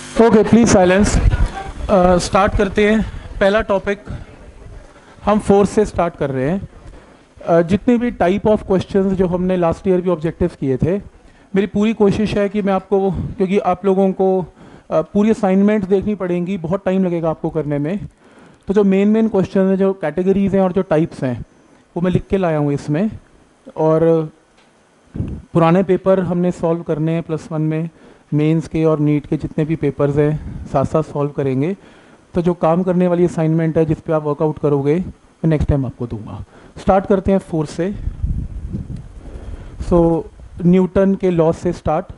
Okay, please silence. Start करते हैं। पहला टॉपिक हम फोर्स से स्टार्ट कर रहे हैं। जितने भी टाइप ऑफ क्वेश्चंस जो हमने लास्ट ईयर भी ऑब्जेक्टिव्स किए थे, मेरी पूरी कोशिश है कि मैं आपको, क्योंकि आप लोगों को पूरी असाइनमेंट देखनी पड़ेंगी, बहुत टाइम लगेगा आपको करने में, तो जो मेन क्वेश्चन हैं, जो कैटेगरीज हैं और जो टाइप्स हैं, वो मैं लिख के लाया हूँ इसमें। और पुराने पेपर हमने सॉल्व करने हैं +1 में, मेंस के और नीट के जितने भी पेपर्स हैं साथ साथ सॉल्व करेंगे। तो जो काम करने वाली असाइनमेंट है जिस पे आप वर्कआउट करोगे, मैं नेक्स्ट टाइम आपको दूंगा। स्टार्ट करते हैं फोर्स से। सो न्यूटन के लॉ से स्टार्ट।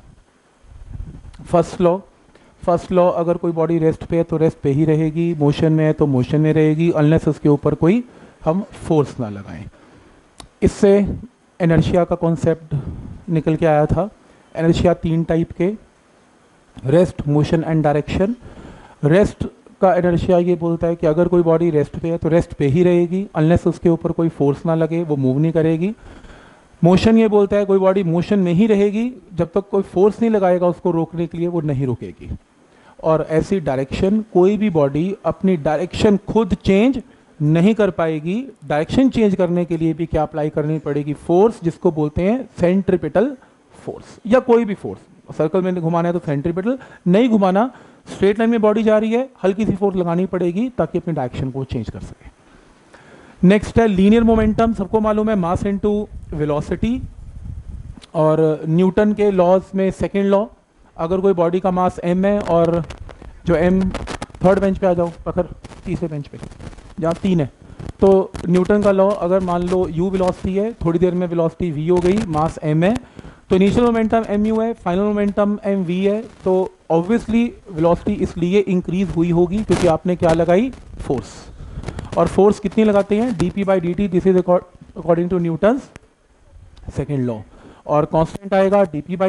फर्स्ट लॉ, अगर कोई बॉडी रेस्ट पे है तो रेस्ट पे ही रहेगी, मोशन में है तो मोशन में रहेगी, अनलेस उसके ऊपर कोई हम फोर्स ना लगाएं। इससे इनर्शिया का कॉन्सेप्ट निकल के आया था। इनर्शिया 3 टाइप के, rest, motion and direction. Rest का इनर्शिया ये बोलता है कि अगर कोई बॉडी रेस्ट पे है तो रेस्ट पे ही रहेगी, अनलेस उसके ऊपर कोई फोर्स ना लगे, वो मूव नहीं करेगी। मोशन ये बोलता है कोई बॉडी मोशन में ही रहेगी, जब तक कोई फोर्स नहीं लगाएगा उसको रोकने के लिए वो नहीं रुकेगी। और ऐसी डायरेक्शन, कोई भी बॉडी अपनी डायरेक्शन खुद चेंज नहीं कर पाएगी। डायरेक्शन चेंज करने के लिए भी क्या अप्लाई करनी पड़ेगी? फोर्स, जिसको बोलते हैं सेंट्रीपिटल फोर्स, या कोई भी फोर्स। सर्कल में घुमाना है तो सेंट्रीपिटल, नहीं घुमाना, स्ट्रेट लाइन में बॉडी जा रही है, हल्की सी फोर्स लगानी पड़ेगी ताकि अपनी डायरेक्शन को चेंज कर सके। नेक्स्ट है लीनियर मोमेंटम। सबको मालूम है मास इनटू वेलोसिटी, और न्यूटन के लॉज में सेकेंड लॉ, अगर कोई बॉडी का मास m है और जो m, थर्ड बेंच पे आ जाओ, पकड़ तीसरे बेंच पे जहाँ 3 है, तो न्यूटन का लॉ, अगर मान लो u वेलोसिटी है, थोड़ी देर में वेलोसिटी v हो गई, मास m है, तो इनिशियल मोमेंटम mu है, फाइनल मोमेंटम mv है, तो ऑब्वियसली वेलोसिटी इसलिए इंक्रीज हुई होगी क्योंकि आपने क्या लगाई? फोर्स। और फोर्स कितनी लगाते हैं? dp/dt, this is according to Newton's second law. और कांस्टेंट आएगा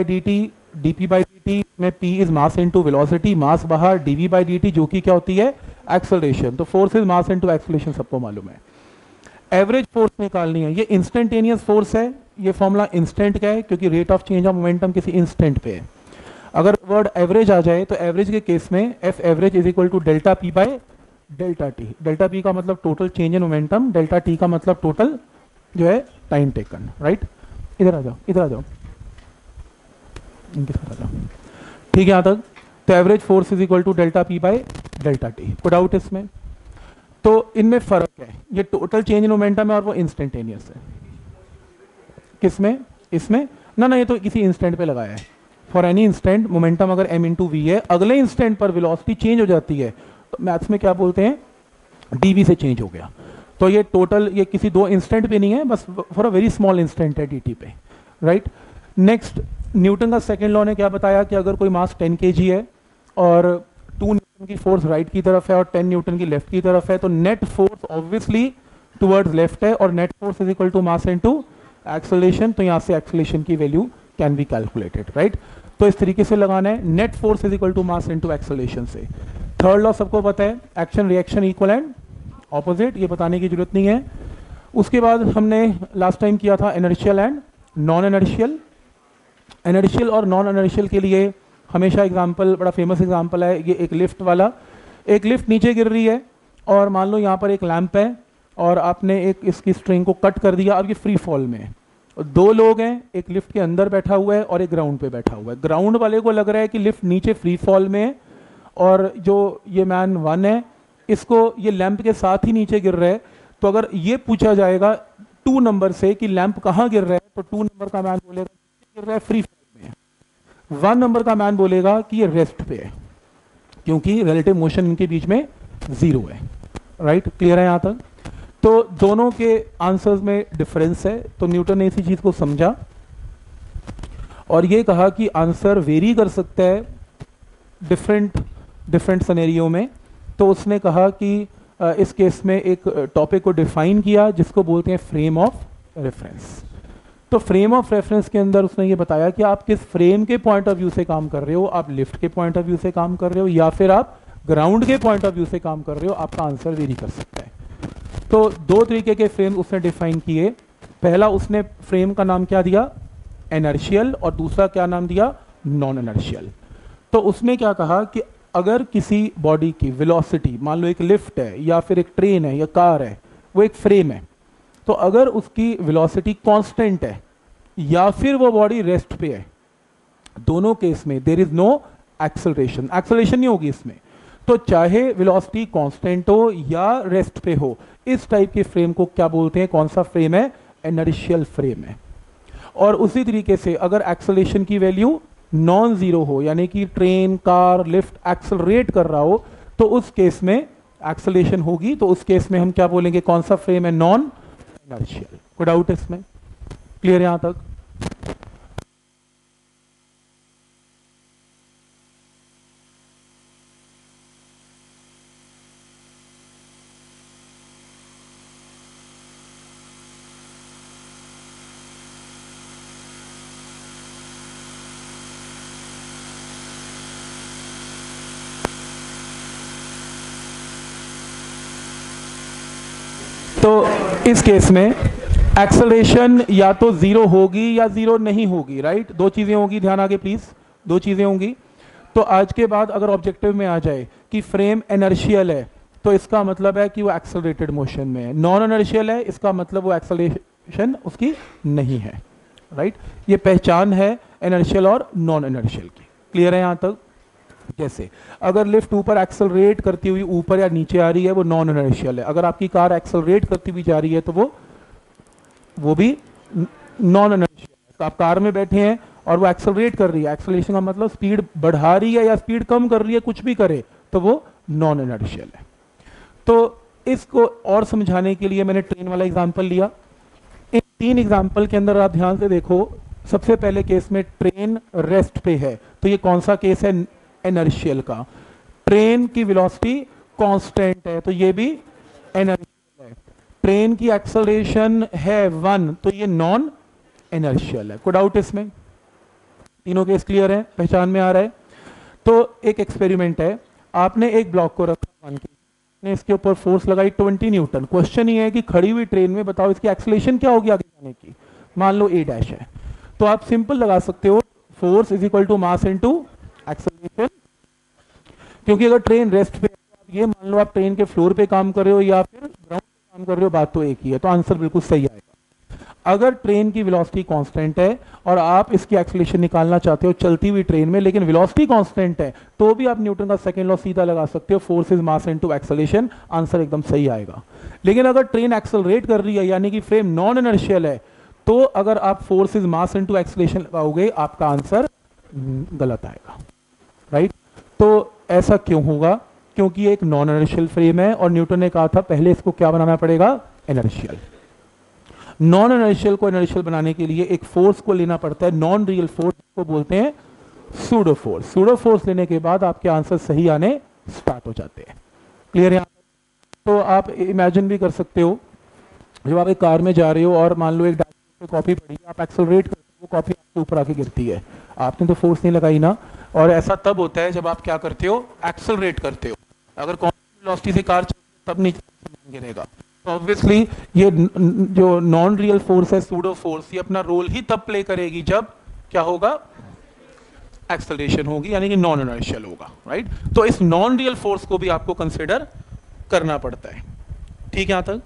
dp/dt में p is mass into velocity, mass बाहर, dv/dt जो कि क्या होती है? एक्सेलरेशन। तो force is mass into acceleration, सबको मालूम है। एवरेज फोर्स निकालनी है, ये इंस्टेंटेनियस फोर्स है। ये फॉर्मूला इंस्टेंट का है क्योंकि rate of change of momentum किसी इंस्टेंट पे है। अगर वर्ड एवरेज आ जाए तो एवरेज के केस में F average is equal to delta P by delta T. Delta P का मतलब total change in momentum, delta T का मतलब टोटल जो है टाइम टेकन। राइट, इधर आ जाओ, इधर आ जाओ, इनके साथ आ जाओ, ठीक है यहाँ तक। तो average force is equal to delta P by delta T. कोई डाउट इसमें? तो इनमें फर्क है, ये टोटल चेंज इन मोमेंटम है और वो इंस्टेंटेनियस है। किसमें? इसमें ना, ये तो किसी इंस्टेंट पे लगाया है। फॉर एनी इंस्टेंट मोमेंटम अगर m इंटू वी है, अगले इंस्टेंट पर वेलोसिटी चेंज हो जाती है, तो मैथ्स में क्या बोलते हैं? dv से चेंज हो गया। तो ये टोटल, ये किसी 2 इंस्टेंट पे नहीं है, बस for a very small instant है dt पे। राइट। नेक्स्ट, न्यूटन का सेकेंड लॉ ने क्या बताया कि अगर कोई मास 10 kg है और 2 न्यूटन की फोर्स राइट की तरफ है और 10 न्यूटन की लेफ्ट की तरफ है, तो net force obviously towards left है, और net force is equal to mass into acceleration. तो यहाँ से एक्सेलरेशन की value can be calculated. Right, तो इस तरीके से लगाना है, net force is equal to mass into acceleration से। थर्ड लॉ सबको पता है, action reaction equal and opposite, ये बताने की जरूरत नहीं है। उसके बाद हमने लास्ट टाइम किया था inertial and non inertial. Inertial और नॉन इनर्शियल के लिए हमेशा एग्जांपल, बड़ा फेमस एग्जांपल है ये, एक लिफ्ट वाला। एक लिफ्ट नीचे गिर रही है और मान लो यहाँ पर एक लैंप है और आपने एक इसकी स्ट्रिंग को कट कर दिया, अब ये फ्री फॉल में है। 2 लोग हैं, एक लिफ्ट के अंदर बैठा हुआ है और एक ग्राउंड पे बैठा हुआ है। ग्राउंड वाले को लग रहा है कि लिफ्ट नीचे फ्री फॉल में है, और जो ये मैन 1 है, इसको ये लैंप के साथ ही नीचे गिर रहा है। तो अगर ये पूछा जाएगा 2 नंबर से कि लैंप कहाँ गिर रहा है, तो 2 नंबर का मैन बोलेगा गिर रहा है फ्री फॉल में है। 1 नंबर का मैन बोलेगा कि ये रेस्ट पे है, क्योंकि रिलेटिव मोशन इनके बीच में 0 है। राइट, क्लियर है यहाँ तक? तो दोनों के आंसर्स में डिफरेंस है। तो न्यूटन ने इसी चीज को समझा और ये कहा कि आंसर वेरी कर सकता है डिफरेंट सिनेरियो में। तो उसने कहा कि इस केस में एक टॉपिक को डिफाइन किया जिसको बोलते हैं फ्रेम ऑफ रेफरेंस। तो फ्रेम ऑफ रेफरेंस के अंदर उसने ये बताया कि आप किस फ्रेम के पॉइंट ऑफ व्यू से काम कर रहे हो, आप लिफ्ट के पॉइंट ऑफ व्यू से काम कर रहे हो या फिर आप ग्राउंड के पॉइंट ऑफ व्यू से काम कर रहे हो, आपका आंसर वेरी कर सकता है। तो 2 तरीके के फ्रेम उसने डिफाइन किए। पहला उसने फ्रेम का नाम क्या दिया? इनर्शियल, और दूसरा क्या नाम दिया? Non inertial. तो उसने क्या कहा कि अगर किसी बॉडी की वेलोसिटी, मान लो एक लिफ्ट है या फिर एक ट्रेन है या कार है, वो एक फ्रेम है, तो अगर उसकी वेलोसिटी कांस्टेंट है या फिर वो बॉडी रेस्ट पे है, दोनों केस में there is no acceleration, acceleration नहीं होगी इसमें। तो चाहे वेलोसिटी कांस्टेंट हो या रेस्ट पे हो, इस टाइप के फ्रेम को क्या बोलते हैं, कौन सा फ्रेम है, इनर्शियल फ्रेम है। और उसी तरीके से अगर एक्सेलरेशन की वैल्यू नॉन जीरो हो, यानी कि ट्रेन, कार, लिफ्ट एक्सेलरेट कर रहा हो, तो उस केस में एक्सेलरेशन होगी, तो उस केस में हम क्या बोलेंगे, कौन सा फ्रेम है, नॉन इनर्शियल। कोई डाउट इसमें, क्लियर यहां तक? तो इस केस में एक्सेलरेशन या तो जीरो होगी या जीरो नहीं होगी, राइट? दो चीजें होंगी, ध्यान आगे प्लीज, दो चीजें होंगी। तो आज के बाद अगर ऑब्जेक्टिव में आ जाए कि फ्रेम इनर्शियल है, तो इसका मतलब है कि वो एक्सेलरेटेड मोशन में है। नॉन इनर्शियल है, इसका मतलब वो एक्सेलरेशन उसकी नहीं है, राइट? ये पहचान है इनर्शियल और नॉन इनर्शियल की। क्लियर है यहां तक? जैसे अगर लिफ्ट ऊपर एक्सेलरेट करती हुई ऊपर या नीचे आ रही है, वो नॉन इनर्शियल है। अगर आपकी कार एक्सेलरेट करती हुई जा रही है, तो वो भी नॉन इनर्शियल है। तो आप कार में बैठे हैं और वो एक्सेलरेट कर रही है, एक्सेलरेशन का मतलब स्पीड बढ़ा रही है या स्पीड कम कर रही है, कुछ भी करे, तो वो नॉन इनर्शियल है। तो इसको और समझाने के लिए मैंने ट्रेन वाला एग्जाम्पल लिया। इन तीन एग्जाम्पल के अंदर आप ध्यान से देखो, सबसे पहले केस में ट्रेन रेस्ट पे है, तो ये कौन सा केस है, इनर्शियल का। ट्रेन की वेलोसिटी कांस्टेंट है, तो ये भी इनर्शियल है। ट्रेन की एक्सेलरेशन है 1, तो ये नॉन इनर्शियल है। कोई डाउट इसमें? तीनों केस क्लियर है, पहचान में आ रहा है? तो एक एक्सपेरिमेंट है, आपने एक ब्लॉक को रखा 1 ने, इसके ऊपर फोर्स लगाई 20 न्यूटन। क्वेश्चन ये है कि खड़ी हुई ट्रेन में बताओ इसकी एक्सेलरेशन क्या होगी आगे जाने की। मान लो a डैश है, तो आप सिंपल लगा सकते हो, force is equal to mass into acceleration. क्योंकि अगर ट्रेन रेस्ट पे है, ये मान लो आप ट्रेन के फ्लोर पे काम कर रहे हो या फिर ग्राउंड पे काम कर रहे हो, बात तो एक ही है, तो आंसर बिल्कुल सही आएगा। अगर ट्रेन की वेलोसिटी कांस्टेंट है और आप इसकी एक्सेलरेशन निकालना चाहते हो चलती हुई ट्रेन में, लेकिन वेलोसिटी कांस्टेंट है, तो भी आप न्यूटन का सेकंड लॉ सीधा लगा सकते हो, force is mass into acceleration, answer एकदम सही आएगा। लेकिन अगर ट्रेन एक्सेलरेट कर रही है, यानी कि फ्रेम नॉन इनर्शियल है, तो अगर आप force is mass into acceleration लगाओगे, आपका आंसर गलत आएगा, राइट? तो ऐसा क्यों होगा? क्योंकि एक नॉन इनर्शियल फ्रेम है और न्यूटन ने कहा था पहले इसको क्या बनाना पड़ेगा, इनर्शियल। नॉन इनर्शियल को इनर्शियल बनाने के लिए एक फोर्स को लेना पड़ता है, नॉन रियल फोर्स को बोलते हैं सूडो फोर्स। सूडो फोर्स लेने के बाद आपके आंसर सही आने स्टार्ट हो जाते हैं। क्लियर है? तो आप इमेजिन भी कर सकते हो, जब आप एक कार में जा रहे हो और मान लो एक पे कॉपी पड़ी, आप एक्सेलरेट करते हो, वो कॉपी आपके ऊपर आके गिरती है, आपने तो फोर्स नहीं लगाई ना। और ऐसा तब होता है जब आप क्या करते हो, एक्सेलरेट करते हो। अगर कांस्टेंट वेलोसिटी से कार चलती है, तब नीचे गिरेगा। तो ऑब्वियसली ये जो नॉन रियल फोर्स है, सूडो फोर्स, ये अपना रोल ही तब प्ले करेगी जब क्या होगा, एक्सेलरेशन होगी, यानी कि नॉन इनर्शियल होगा, राइट? तो इस नॉन रियल फोर्स को भी आपको कंसिडर करना पड़ता है। ठीक है? यहां तक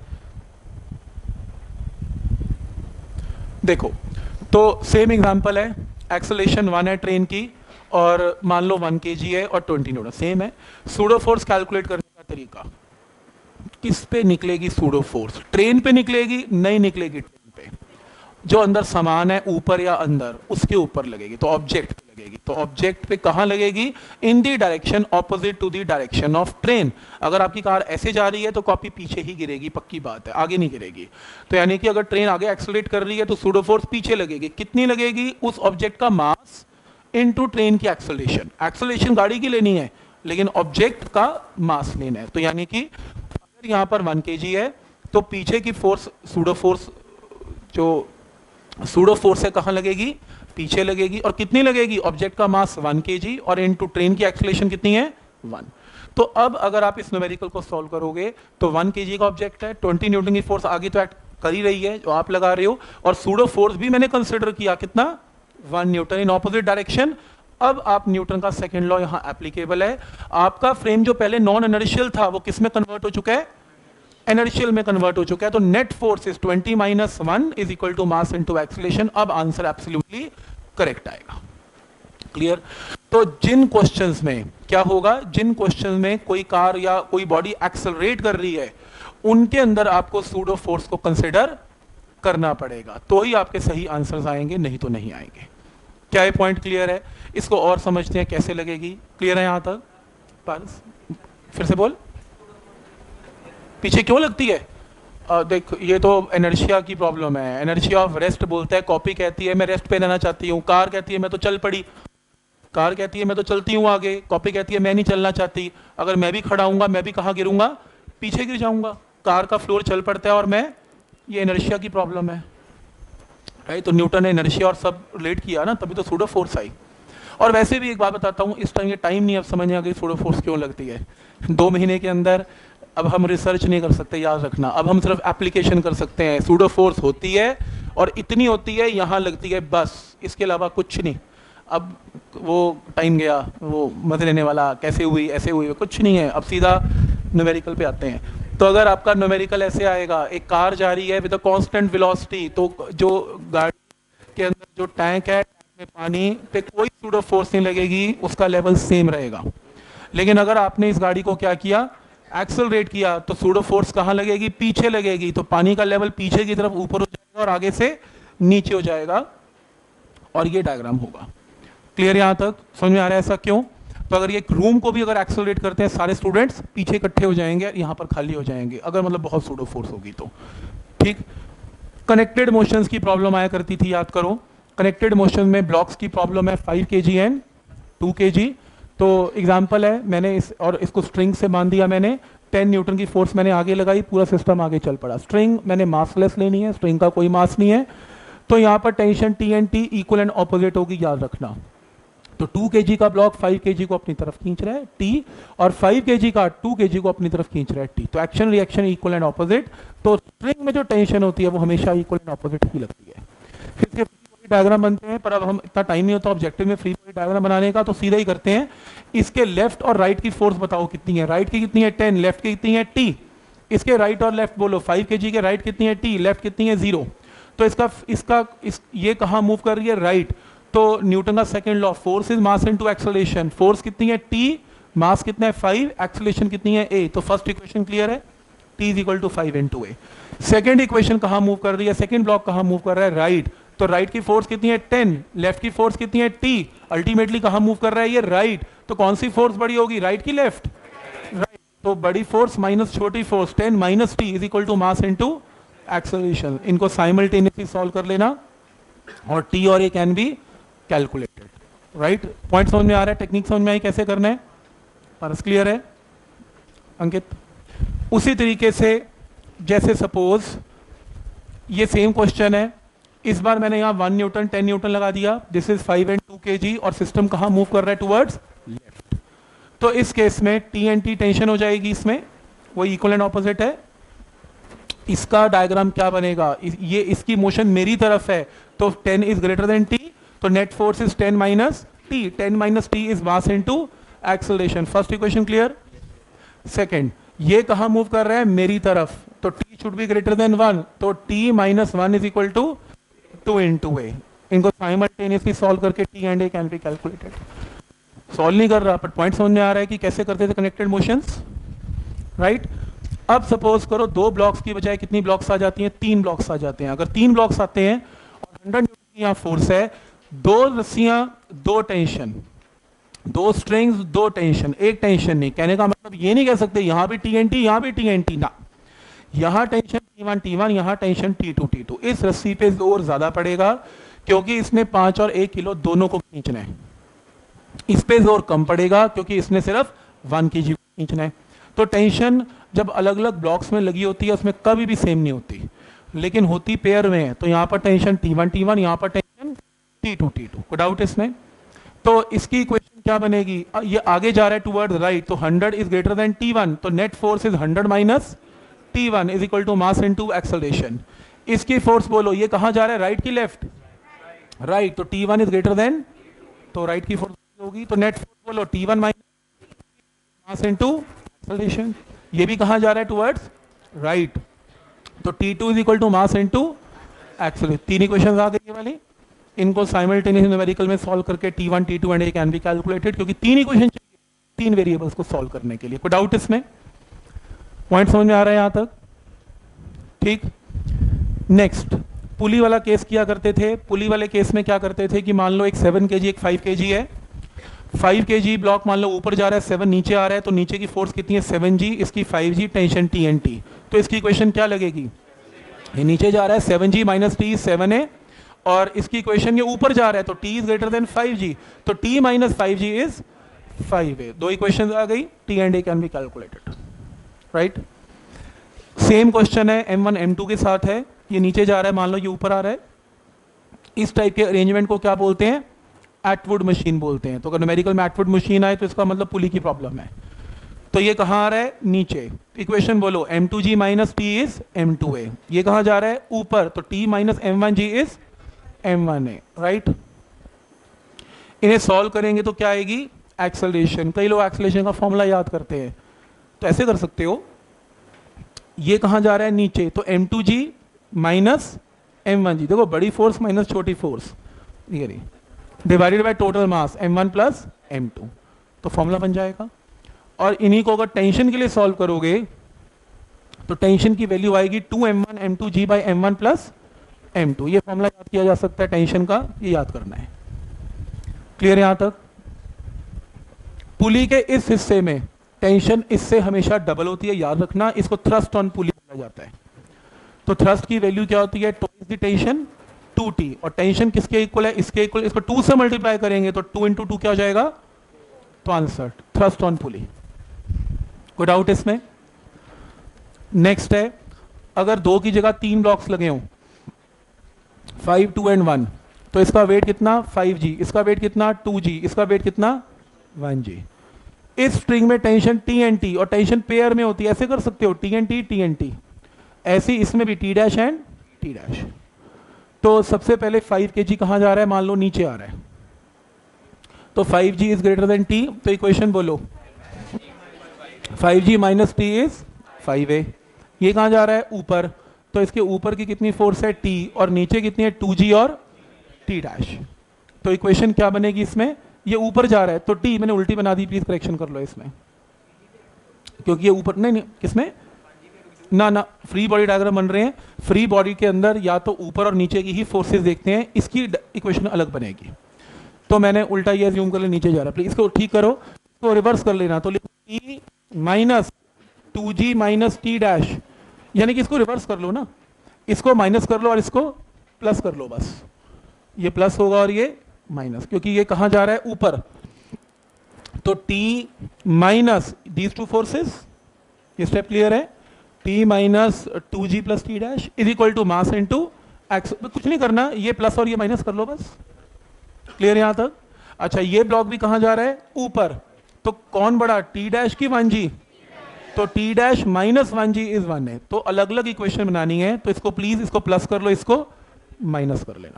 देखो, तो सेम एग्जांपल है, एक्सेलरेशन 1 है ट्रेन की और मान लो 1 kg है और 20 न्यूटन, सेम है। सूडो फोर्स कैलकुलेट करने का तरीका, किस पे निकलेगी सूडो फोर्स? ट्रेन पे निकलेगी? नहीं निकलेगी ट्रेन पे, जो अंदर सामान है ऊपर या अंदर, उसके ऊपर लगेगी, तो ऑब्जेक्ट पे लगेगी। तो ऑब्जेक्ट पे कहां लगेगी? In the direction opposite to the direction of train. अगर आपकी कार ऐसे जा रही है तो कॉपी पीछे ही गिरेगी, पक्की बात है, आगे नहीं गिरेगी। तो यानी कि अगर ट्रेन आगे एक्सेलरेट कर रही है तो सूडो फोर्स पीछे लगेगी। कितनी लगेगी? उस ऑब्जेक्ट का मास इनटू ट्रेन की एक्सेलरेशन। एक्सेलरेशन गाड़ी की लेनी है, लेकिन ऑब्जेक्ट का मास लेना है। तो यानी कि अगर यहां पर 1 kg है, तो पीछे की फोर्स, सूडो फोर्स, जो सूडो फोर्स है, कहां लगेगी? पीछे लगेगी। और कितनी लगेगी? ऑब्जेक्ट का मास 1 kg और इनटू ट्रेन की एक्सेलरेशन कितनी है? 1। तो अब अगर आप इस न्यूमेरिकल को सॉल्व करोगे तो 1 kg का ऑब्जेक्ट है, 20 न्यूटन की फोर्स आगे तो एक्ट कर ही रही है जो आप लगा रहे हो, और सूडो फोर्स भी मैंने कंसिडर किया, कितना? 1 न्यूटन इन ऑपोजिट डायरेक्शन अब आप न्यूटन का सेकंड लॉ यहां एप्लीकेबल है। आपका फ्रेम जो पहले नॉन इनर्शियल था वो किस में कन्वर्ट हो चुका है, इनर्शियल में कन्वर्ट हो चुका है। तो net force is 20 - 1 is equal to mass into acceleration. अब आंसर एब्सोल्युटली करेक्ट आएगा। क्लियर। तो जिन क्वेश्चंस में क्या होगा, जिन क्वेश्चंस में कोई कार या कोई बॉडी एक्सेलरेट कर रही है उनके अंदर आपको सूडो फोर्स को कंसिडर करना पड़ेगा, तो ही आपके सही आंसर्स आएंगे, नहीं तो नहीं आएंगे। क्या ये पॉइंट क्लियर है? इसको और समझते हैं कैसे लगेगी। क्लियर है यहां तक? पारस फिर से बोल, पीछे क्यों लगती है? देख, ये तो इनर्शिया की प्रॉब्लम है। इनर्शिया ऑफ रेस्ट बोलता है, कॉपी कहती है मैं रेस्ट पे रहना चाहती हूँ, कार कहती है मैं तो चल पड़ी, कार कहती है मैं तो चलती हूँ आगे, कॉपी कहती है मैं नहीं चलना चाहती। अगर मैं भी खड़ा हूँगा मैं भी कहाँ गिरूंगा, पीछे गिर जाऊंगा। कार का फ्लोर चल पड़ता है और मैं, ये इनर्शिया की प्रॉब्लम है। तो न्यूटन ने इनर्शिया और सब रिलेट किया ना, तभी तो सूडो फोर्स आई। और वैसे भी एक बात बताता हूँ, इस टाइम ये टाइम नहीं अब समझ में आ गई सूडो फोर्स क्यों लगती है। 2 महीने के अंदर अब हम रिसर्च नहीं कर सकते, याद रखना। अब हम सिर्फ एप्लीकेशन कर सकते हैं। सूडो फोर्स होती है और इतनी होती है, यहाँ लगती है बस, इसके अलावा कुछ नहीं। अब वो टाइम गया, वो मजे लेने वाला, कैसे हुई ऐसे हुई, कुछ नहीं है। अब सीधा न्यूमेरिकल पे आते हैं। तो अगर आपका न्यूमेरिकल ऐसे आएगा, एक कार जा रही है विद अ कांस्टेंट वेलोसिटी, तो जो गाड़ी के अंदर जो टैंक है, टैंक में पानी पे कोई सूडो फोर्स नहीं लगेगी, उसका लेवल सेम रहेगा। लेकिन अगर आपने इस गाड़ी को क्या किया, एक्सेलरेट किया, तो सूडो फोर्स कहाँ लगेगी, पीछे लगेगी। तो पानी का लेवल पीछे की तरफ ऊपर हो जाएगा और आगे से नीचे हो जाएगा, और ये डायग्राम होगा। क्लियर यहां तक? समझ में आ रहा है ऐसा क्यों? तो अगर ये रूम को भी अगर एक्सेलरेट करते हैं सारे स्टूडेंट्स, पीछे इकट्ठे हो जाएंगे, यहाँ पर खाली हो जाएंगे, अगर मतलब बहुत सूडो फोर्स होगी तो। ठीक। कनेक्टेड मोशंस की प्रॉब्लम आया करती थी, याद करो। कनेक्टेड मोशन में ब्लॉक्स की प्रॉब्लम है 5 kg एंड 2 kg। तो एग्जांपल है, मैंने इसको स्ट्रिंग से बांध दिया, मैंने 10 न्यूटन की फोर्स मैंने आगे लगाई, पूरा सिस्टम आगे चल पड़ा। स्ट्रिंग मैंने मासलेस लेनी है, स्ट्रिंग का कोई मास नहीं है। तो यहाँ पर tension T and T equal and opposite होगी, याद रखना। तो 2 kg का ब्लॉक 5 kg को अपनी तरफ खींच रहा है टी, और 5 kg का 2 kg को अपनी तरफ खींच रहा है टी। तो action reaction equal and opposite. तो स्ट्रिंग में जो टेंशन होती है वो हमेशा इक्वल एंड ऑपोजिट ही लगती है। फिर से फ्री बॉडी डायग्राम बनते हैं, पर अब हम इतना टाइम नहीं होता ऑब्जेक्टिव में फ्री बॉडी डायग्राम बनाने का, तो सीधा ही करते हैं। इसके लेफ्ट और राइट की फोर्स बताओ कितनी है। राइट की कितनी है 10, लेफ्ट की कितनी है टी। इसके राइट और लेफ्ट बोलो। 5 kg के राइट कितनी है टी, लेफ्ट कितनी है 0। तो ये कहाँ मूव कर रही है, राइट। तो न्यूटन का second law, force is mass into acceleration. Force कितनी है टी, मास कितना है 5, एक्सेलरेशन कितनी है a। तो फर्स्ट इक्वेशन क्लियर है, t is equal to 5 into a। Second equation कहां मूव कर रही है, सेकंड ब्लॉक कहां मूव कर रहा है, राइट। तो राइट की फोर्स कितनी है 10, लेफ्ट की फोर्स कितनी है t, अल्टीमेटली कहां मूव कर रहा है ये, राइट। तो कौन सी फोर्स बड़ी होगी, राइट की लेफ्ट, राइट। तो बड़ी फोर्स माइनस छोटी force, 10 - t is equal to mass into acceleration. इनको साइमल्टेनियसली सॉल्व कर लेना, और t और a can be calculated, right. Point समझ में आ रहा है, टेक्निक समझ में आई कैसे करना है, पारस क्लियर है अंकित? उसी तरीके से जैसे सपोज ये सेम क्वेश्चन है, इस बार मैंने यहाँ 1 न्यूटन 10 न्यूटन लगा दिया, दिस इज 5 and 2 kg, और सिस्टम कहाँ मूव कर रहा है, टुवर्ड्स लेफ्ट। तो इस केस में टी एंड टी टेंशन हो जाएगी, इसमें वो इक्वल एंड ऑपोजिट है। इसका डायग्राम क्या बनेगा, ये इसकी मोशन मेरी तरफ है, तो 10 इज ग्रेटर देन टी, तो net force is 10 - t, 10 - t is mass into acceleration. First equation clear. Second, ये कहां मूव कर रहा है, मेरी तरफ, तो t should be greater than 1, तो t - 1 is equal to 2 into a। इनको साइमल्टेनियसली सॉल्व करके t and a can be calculated. Solve नहीं कर रहा, बट पॉइंट समझ में आ रहा है कि कैसे करते थे कनेक्टेड मोशंस, राइट। अब सपोज करो 2 ब्लॉक्स की बजाय कितनी ब्लॉक्स आ जाती हैं, 3 ब्लॉक्स आ जाते हैं। अगर 3 ब्लॉक्स आते हैं और 100 न्यूटन की यहाँ फोर्स है, 2 रस्सियां 2 टेंशन, 2 स्ट्रिंग्स 2 टेंशन, एक टेंशन नहीं। कहने का मतलब ये नहीं कह सकते यहाँ भी TNT यहाँ भी TNT ना, यहाँ टेंशन T1 T1, यहाँ टेंशन T2 T2। इस रस्सी पे जोर ज्यादा पड़ेगा क्योंकि इसने 5 और 1 किलो दोनों को खींचना है। इस पे जोर कम पड़ेगा क्योंकि इसने सिर्फ 1 kg खींचना है। तो टेंशन जब अलग अलग ब्लॉक्स में लगी होती है उसमें कभी भी सेम नहीं होती, लेकिन होती पेयर में है। तो यहाँ पर टेंशन T1 T1, यहाँ पर टेंशन T2 T2। कोई डाउट इसमें? तो इसकी इक्वेशन क्या बनेगी, ये आगे जा रहा है टुवर्ड्स राइट, तो 100 इज ग्रेटर देन T1, तो net force is 100 - T1 is equal to mass into acceleration. इसकी फोर्स बोलो, ये कहां जा रहा है, राइट की लेफ्ट, राइट। तो T1 इज ग्रेटर देन, तो राइट की फोर्स होगी, तो नेट फोर्स बोलो T1 minus mass into acceleration, ये भी कहाँ जा रहा है, टुवर्ड्स राइट, तो T2 is equal to mass into acceleration. तीन इक्वेशंस आ गई ये वाली, इनको साइमल्टेनियस न्यूमेरिकल में सॉल्व करके T1 T2 and A can be calculated, क्योंकि तीन इक्वेशन चाहिए तीन वेरिएबल्स को सॉल्व करने के लिए। कोई डाउट इसमें? पॉइंट समझ में आ रहा है यहां तक? ठीक। नेक्स्ट, पुली वाला केस किया करते थे। पुली वाले केस में क्या करते थे कि मान लो एक 7 kg एक 5 kg है, 5 kg ब्लॉक मान लो ऊपर जा रहा है, 7 नीचे आ रहा है, तो नीचे की फोर्स कितनी है 7G, इसकी 5G, टेंशन TNT। तो इसकी इक्वेशन क्या लगेगी, ये नीचे जा रहा है 7G माइनस T 7A, और इसकी इक्वेशन ये ऊपर जा रहा है तो T is greater than 5G, तो T minus 5G is 5A। दो इक्वेशन आ गई, T and A can be calculated, right. Same question है M1 M2 के साथ है, ये नीचे जा रहा है, मान लो ये ऊपर आ रहा है। इस टाइप के अरेंजमेंट को क्या बोलते हैं, एटवुड मशीन बोलते हैं। तो अगर न्यूमेरिकल में एटवुड मशीन आए तो इसका मतलब पुली की प्रॉब्लम है। तो ये कहाँ आ रहा है, नीचे। इक्वेशन बोलो M2G minus T is M2A, ये कहाँ जा रहा है, ऊपर, तो T minus M1G is M1A, right. इन्हें सॉल्व करेंगे तो क्या आएगी, एक्सेलरेशन। कई लोग एक्सेलरेशन का फॉर्मूला याद करते हैं, तो ऐसे कर सकते हो, ये कहाँ जा रहा है, नीचे, तो M2G माइनस M1G, देखो बड़ी फोर्स माइनस छोटी फोर्स, ये divided by total mass M1 plus M2, तो फॉर्मूला बन जाएगा। और इन्हीं को अगर टेंशन के लिए सॉल्व करोगे तो टेंशन की वैल्यू आएगी 2M1 M2G by M1 plus M2। ये फॉर्मूला याद किया जा सकता है टेंशन का, ये याद करना है। क्लियर है यहां तक? पुली के इस हिस्से में टेंशन इससे हमेशा डबल होती है, याद रखना, इसको थ्रस्ट ऑन पुली बोला जाता है। तो थ्रस्ट की वैल्यू क्या होती है, ट्वाइस द टेंशन 2T, और टेंशन किसके इक्वल है, इसके इक्वल, इसको 2 से मल्टीप्लाई करेंगे तो 2 इंटू 2 क्या हो जाएगा, तो आंसर थ्रस्ट ऑन पुली। कोई डाउट इसमें? नेक्स्ट है, अगर 2 की जगह 3 ब्लॉक्स लगे हों, 5, 2 एंड 1, तो इसका वेट कितना 5G, इसका वेट कितना 2G, इसका वेट कितना 1G। इस स्ट्रिंग में टेंशन TNT, और टेंशन पेयर में होती है, ऐसे कर सकते हो TNT TNT, ऐसी इसमें भी T dash and T dash. तो सबसे पहले 5 kg कहाँ जा रहा है, मान लो नीचे आ रहा है, तो 5G is greater than T, तो इक्वेशन बोलो 5G minus T is 5A। ये कहाँ जा रहा है, ऊपर, तो इसके ऊपर की कितनी फोर्स है T, और नीचे कितनी है 2G और T डैश। तो इक्वेशन क्या बनेगी इसमें, ये ऊपर जा रहा है तो T, मैंने उल्टी बना दी, प्लीज करेक्शन कर लो इसमें, क्योंकि ये ऊपर नहीं किसमें ना फ्री बॉडी डायग्राम बन रहे हैं, फ्री बॉडी के अंदर या तो ऊपर और नीचे की ही फोर्सेस देखते हैं, इसकी इक्वेशन अलग बनेगी। तो मैंने उल्टा ये अज्यूम कर लिया, नीचे जा रहा है, प्लीज इसको ठीक करो, इसको रिवर्स कर लेना, तो लिखो T minus 2G minus T dash, यानी कि इसको रिवर्स कर लो ना, इसको माइनस कर लो और इसको प्लस कर लो, बस ये प्लस होगा और ये माइनस, क्योंकि ये कहाँ जा रहा है, ऊपर। तो T minus these two forces, ये स्टेप क्लियर है, T minus 2G plus T dash is equal to mass into x, कुछ नहीं करना, ये प्लस और ये माइनस कर लो बस। क्लियर यहां तक? अच्छा, ये ब्लॉक भी कहां जा रहा है, ऊपर, तो कौन बड़ा, T डैश की 1G, तो T dash minus 1G is 1 है। तो अलग अलग इक्वेशन बनानी है, तो इसको प्लीज इसको प्लस कर लो, इसको माइनस कर लेना।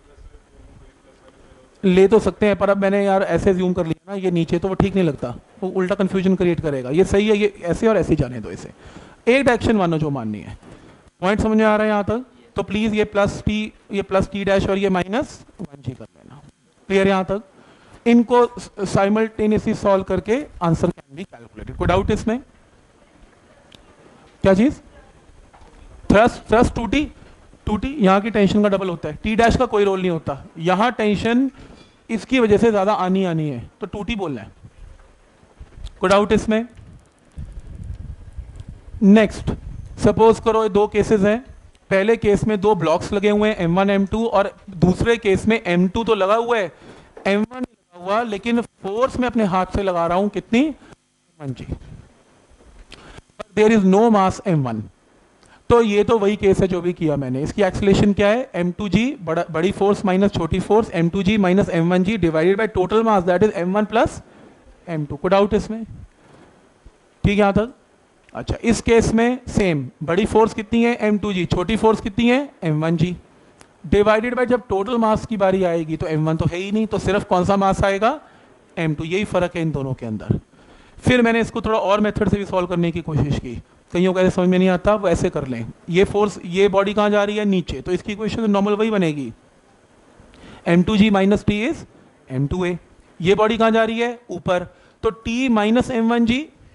ले तो सकते हैं, पर अब मैंने यार ऐसे ज्यूम कर लिया ना, ये नीचे, तो वो ठीक नहीं लगता, वो उल्टा कंफ्यूजन क्रिएट करेगा। ये सही है, ये ऐसे और ऐसे जाने दो, इसे एक डायरेक्शन मानो जो माननी है। पॉइंट समझ में आ रहा है यहाँ तक? तो प्लीज ये प्लस टी डैश और ये माइनस 1G कर लेना। क्लियर यहाँ तक? इनको साइमल्टेनियसली सॉल्व करके आंसर कैन बी कैलकुलेटेड। कोई डाउट इसमें? क्या चीज? थ्रस्ट 2T यहाँ की टेंशन का डबल होता है, T डैश का कोई रोल नहीं होता, यहाँ टेंशन इसकी वजह से ज्यादा आनी है, तो 2T बोलना है। कोई डाउट इसमें? नेक्स्ट, सपोज करो दो केसेस हैं, पहले केस में दो ब्लॉक्स लगे हुए हैं M1 M2, और दूसरे केस में M2 तो लगा हुआ है, M1 लगा हुआ, लेकिन फोर्स में अपने हाथ से लगा रहा हूं, कितनी, 1G, there is no mass M1। तो ये तो वही केस है जो भी किया मैंने। इसकी एक्सेलरेशन क्या है, M2G बड़ी फोर्स माइनस छोटी force, M2G minus M1G divided by total mass, that is M1 plus M2। कोई डाउट इसमें? ठीक है यहां तक? अच्छा, इस केस में सेम, बड़ी फोर्स कितनी है M2G, छोटी फोर्स कितनी है M1G, डिवाइडेड बाय, जब टोटल मास की बारी आएगी तो M1 तो है ही नहीं, तो सिर्फ कौन सा मास आएगा, m2, यही फ़र्क है इन दोनों के अंदर। फिर मैंने इसको थोड़ा और मेथड से भी सॉल्व करने की कोशिश की, कईयों को ऐसे समझ में नहीं आता, वो ऐसे कर लें। ये फोर्स, ये बॉडी कहाँ जा रही है, नीचे, तो इसकी इक्वेशन नॉर्मल वही बनेगी, m2g minus T is m2a। ये बॉडी कहाँ जा रही है, ऊपर, तो t minus m1g,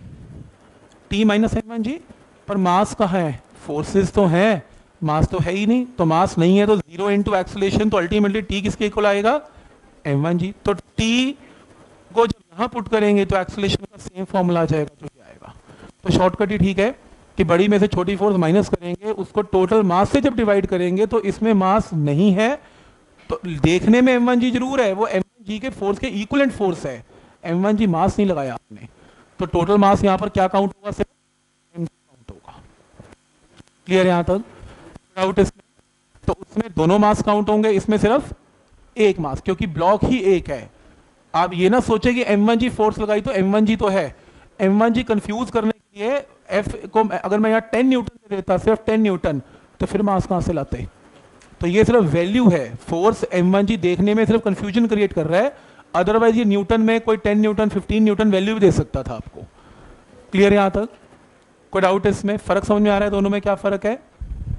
t minus m1g, पर मास कहाँ है, फोर्सेस तो हैं, मास तो है ही नहीं, तो मास नहीं है तो 0 इंटू एक्सेलरेशन, तो अल्टीमेटली t किसके इक्वल आएगा, m1g। तो t को जब यहाँ पुट करेंगे तो एक्सेलरेशन का सेम फॉर्मूला आ जाएगा, तो क्या आएगा। तो शॉर्टकट ही ठीक है कि बड़ी में से छोटी फोर्स माइनस करेंगे, उसको टोटल मास से जब डिवाइड करेंगे तो इसमें मास नहीं है, तो देखने में m1g जरूर है, वो m1g के फोर्स के इक्विवेलेंट फोर्स है, m1g मास नहीं लगाया आपने, तो टोटल मास यहाँ पर क्या काउंट होगा, सिर्फ m काउंट होगा। क्लियर है यहाँ तक, डाउट इसमें? तो उसमें दोनों मास काउंट होंगे, इसमें सिर्फ एक मास, क्योंकि ब्लॉक ही एक है। आप ये ना सोचे कि m1g फोर्स लगाई तो m1g तो है, m1g कंफ्यूज करने के लिए F को अगर मैं यहाँ 10 न्यूटन दे देता, सिर्फ 10 न्यूटन, तो फिर मास कहाँ से लाते। तो ये सिर्फ वैल्यू है, फोर्स m1g देखने में सिर्फ कंफ्यूजन क्रिएट कर रहा है, अदरवाइज ये न्यूटन में कोई 10 न्यूटन 15 न्यूटन वैल्यू भी दे सकता था आपको। क्लियर है यहाँ तक, कोई डाउट इसमें, फर्क समझ में आ रहा है दोनों में, क्या फर्क है।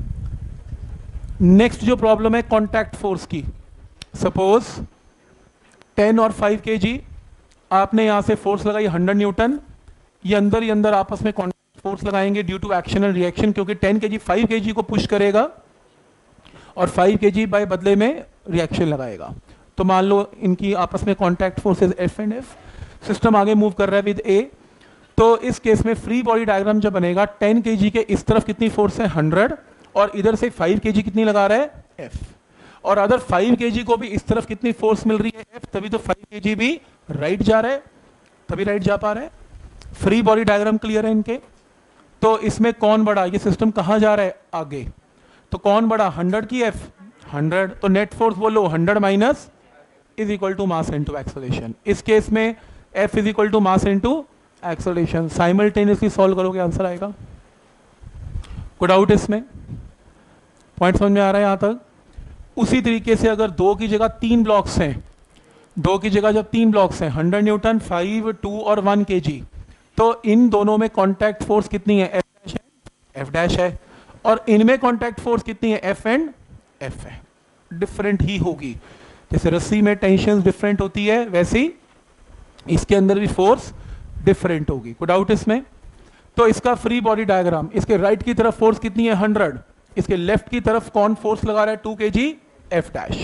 नेक्स्ट जो प्रॉब्लम है कॉन्टैक्ट फोर्स की, सपोज 10 और 5 kg, आपने यहाँ से फोर्स लगाई 100 न्यूटन, ये अंदर ही अंदर आपस में कॉन्टैक्ट फोर्स लगाएंगे due to action and reaction, क्योंकि 10 kg 5 kg को पुश करेगा और 5 kg बाय बदले में रिएक्शन लगाएगा। तो मान लो इनकी आपस में contact forces F and F, system आगे मूव कर रहा है विद A। तो इस केस में फ्री बॉडी डायग्राम जब बनेगा, 10 kg के इस तरफ कितनी फोर्स है 100, और इधर से 5 kg कितनी लगा रहा है F, और अदर 5 kg को भी इस तरफ कितनी फोर्स मिल रही है F, तभी तो 5 kg भी राइट जा रहा है, तभी राइट जा पा रहा है। फ्री बॉडी डायग्राम क्लियर है इनके। तो इसमें कौन बड़ा, ये सिस्टम कहाँ जा रहा है, आगे, तो कौन बड़ा, 100 की F 100, तो नेट फोर्स बोलो 100 minus is equal to mass into acceleration. इस केस में F is equal to mass into acceleration, simultaneously solve करोगे आंसर आएगा। कोई डाउट इसमें, पॉइंट समझ में आ रहा है यहाँ तक। उसी तरीके से अगर 2 की जगह 3 ब्लॉक्स हैं, 2 की जगह जब 3 ब्लॉक्स हैं, 100 न्यूटन 5, 2 और 1 kg, तो इन दोनों में कॉन्टैक्ट फोर्स कितनी है, F डैश है, और इनमें कॉन्टैक्ट फोर्स कितनी है, F एंड F है, डिफरेंट ही होगी। जैसे रस्सी में टेंशन डिफरेंट होती है, वैसे ही इसके अंदर भी फोर्स डिफरेंट होगी। कोई डाउट इसमें। तो इसका फ्री बॉडी डायग्राम, इसके राइट की तरफ फोर्स कितनी है 100, इसके लेफ्ट की तरफ कौन फोर्स लगा रहा है 2 kg F डैश,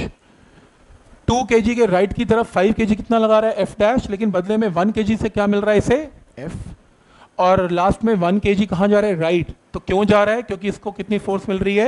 2 kg के राइट की तरफ 5 kg कितना लगा रहा है F डैश, लेकिन बदले में 1 kg से क्या मिल रहा है इसे F, और लास्ट में 1 kg कहाँ जा रहा है, राइट। तो क्यों जा रहा है, क्योंकि इसको कितनी फोर्स मिल रही है।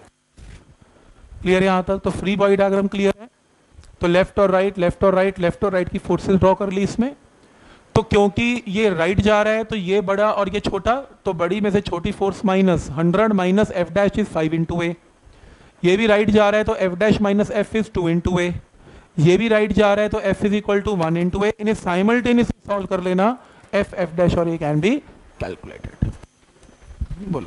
क्लियर है यहाँ तक। तो फ्री बॉडी डायग्राम क्लियर है। तो लेफ्ट और राइट, लेफ्ट और राइट, लेफ्ट और राइट की फोर्सेस ड्रॉ कर ली इसमें। तो क्योंकि ये राइट जा रहा है तो ये बड़ा और ये छोटा, तो बड़ी में से छोटी force minus 100 minus F dash is 5 into a. ये भी राइट जा रहा है तो F dash minus F is 2 into a. ये भी राइट जा रहा है तो F is equal to 1 into a. इन्हें साइमल्टेनियसली सॉल्व कर लेना, F डैश और ए कैन बी कैलकुलेटेड। बोलो।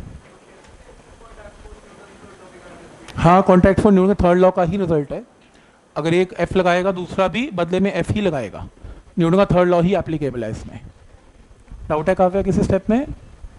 हाँ, कॉन्टैक्ट फोर्स न्यूटन के थर्ड लॉ का ही रिजल्ट है। अगर एक F लगाएगा दूसरा भी बदले में F ही लगाएगा, न्यूटन का थर्ड लॉ ही एप्लीकेबल है इसमें। डाउट है काफी किसी स्टेप में।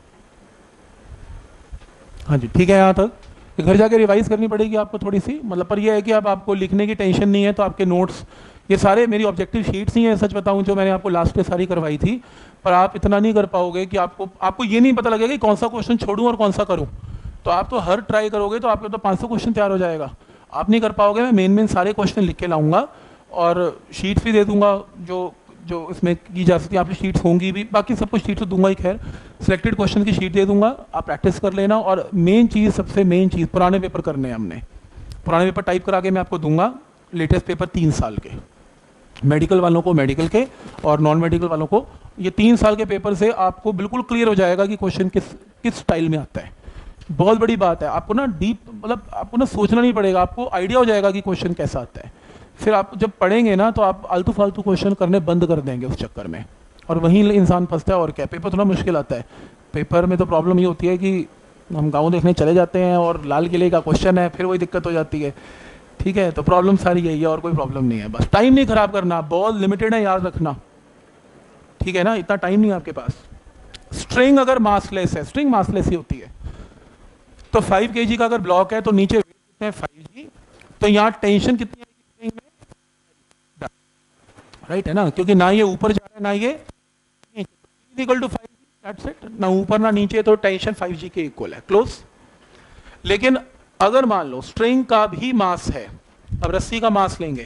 हाँ जी ठीक है। यहाँ तक घर जाके रिवाइज करनी पड़ेगी आपको थोड़ी सी, मतलब पर यह है कि अब आपको लिखने की टेंशन नहीं है, तो आपके नोट्स ये सारे मेरी ऑब्जेक्टिव शीट्स ही हैं, सच बताऊं, जो मैंने आपको लास्ट पे सारी करवाई थी। पर आप इतना नहीं कर पाओगे कि आपको ये नहीं पता लगेगा कि कौन सा क्वेश्चन छोड़ूं और कौन सा करूं। तो आप तो हर ट्राई करोगे तो आपके तो 500 क्वेश्चन तैयार हो जाएगा। आप नहीं कर पाओगे। मैं मेन सारे क्वेश्चन लिख के लाऊंगा और शीट्स भी दे दूंगा जो जो इसमें की जा सकती है। आपकी शीट्स होंगी भी, बाकी सब कुछ शीट तो दूंगा ही। खैर, सिलेक्टेड क्वेश्चन की शीट दे दूंगा, आप प्रैक्टिस कर लेना। और मेन चीज़, सबसे मेन चीज़, पुराने पेपर करने हैं हमने। पुराने पेपर टाइप करा के मैं आपको दूंगा, लेटेस्ट पेपर 3 साल के, मेडिकल वालों को मेडिकल के और नॉन मेडिकल वालों को। ये 3 साल के पेपर से आपको बिल्कुल क्लियर हो जाएगा कि क्वेश्चन किस स्टाइल में आता है। बहुत बड़ी बात है, आपको ना डीप, मतलब आपको ना सोचना नहीं पड़ेगा, आपको आइडिया हो जाएगा कि क्वेश्चन कैसा आता है। फिर आप जब पढ़ेंगे ना तो आप आलतू फालतू क्वेश्चन करने बंद कर देंगे उस चक्कर में, और वहीं इंसान फंसता है। और क्या, पेपर थोड़ा मुश्किल आता है। पेपर में तो प्रॉब्लम ये होती है कि हम गाँव देखने चले जाते हैं और लाल किले का क्वेश्चन है, फिर वही दिक्कत हो जाती है। ठीक ठीक है, तो प्रॉब्लम सारी यही है और कोई प्रॉब्लम नहीं है, बस टाइम नहीं खराब करना, बॉल लिमिटेड है याद रखना, ठीक है ना, इतना टाइम नहीं है आपके पास। स्ट्रिंग अगर मासलेस है, स्ट्रिंग मासलेस ही होती है, तो 5 kg का अगर ब्लॉक है तो नीचे वेट कितने हैं 5g, तो यहाँ टेंशन कितनी आएगी स्ट्रिंग में, राइट है ना, क्योंकि ना ये ऊपर जा रहा है ना ये equal to 5g, that's it, ना ऊपर ना नीचे, तो टेंशन 5g के इक्वल है, क्लोज। लेकिन अगर मान लो स्ट्रिंग का भी मास है, अब रस्सी का मास लेंगे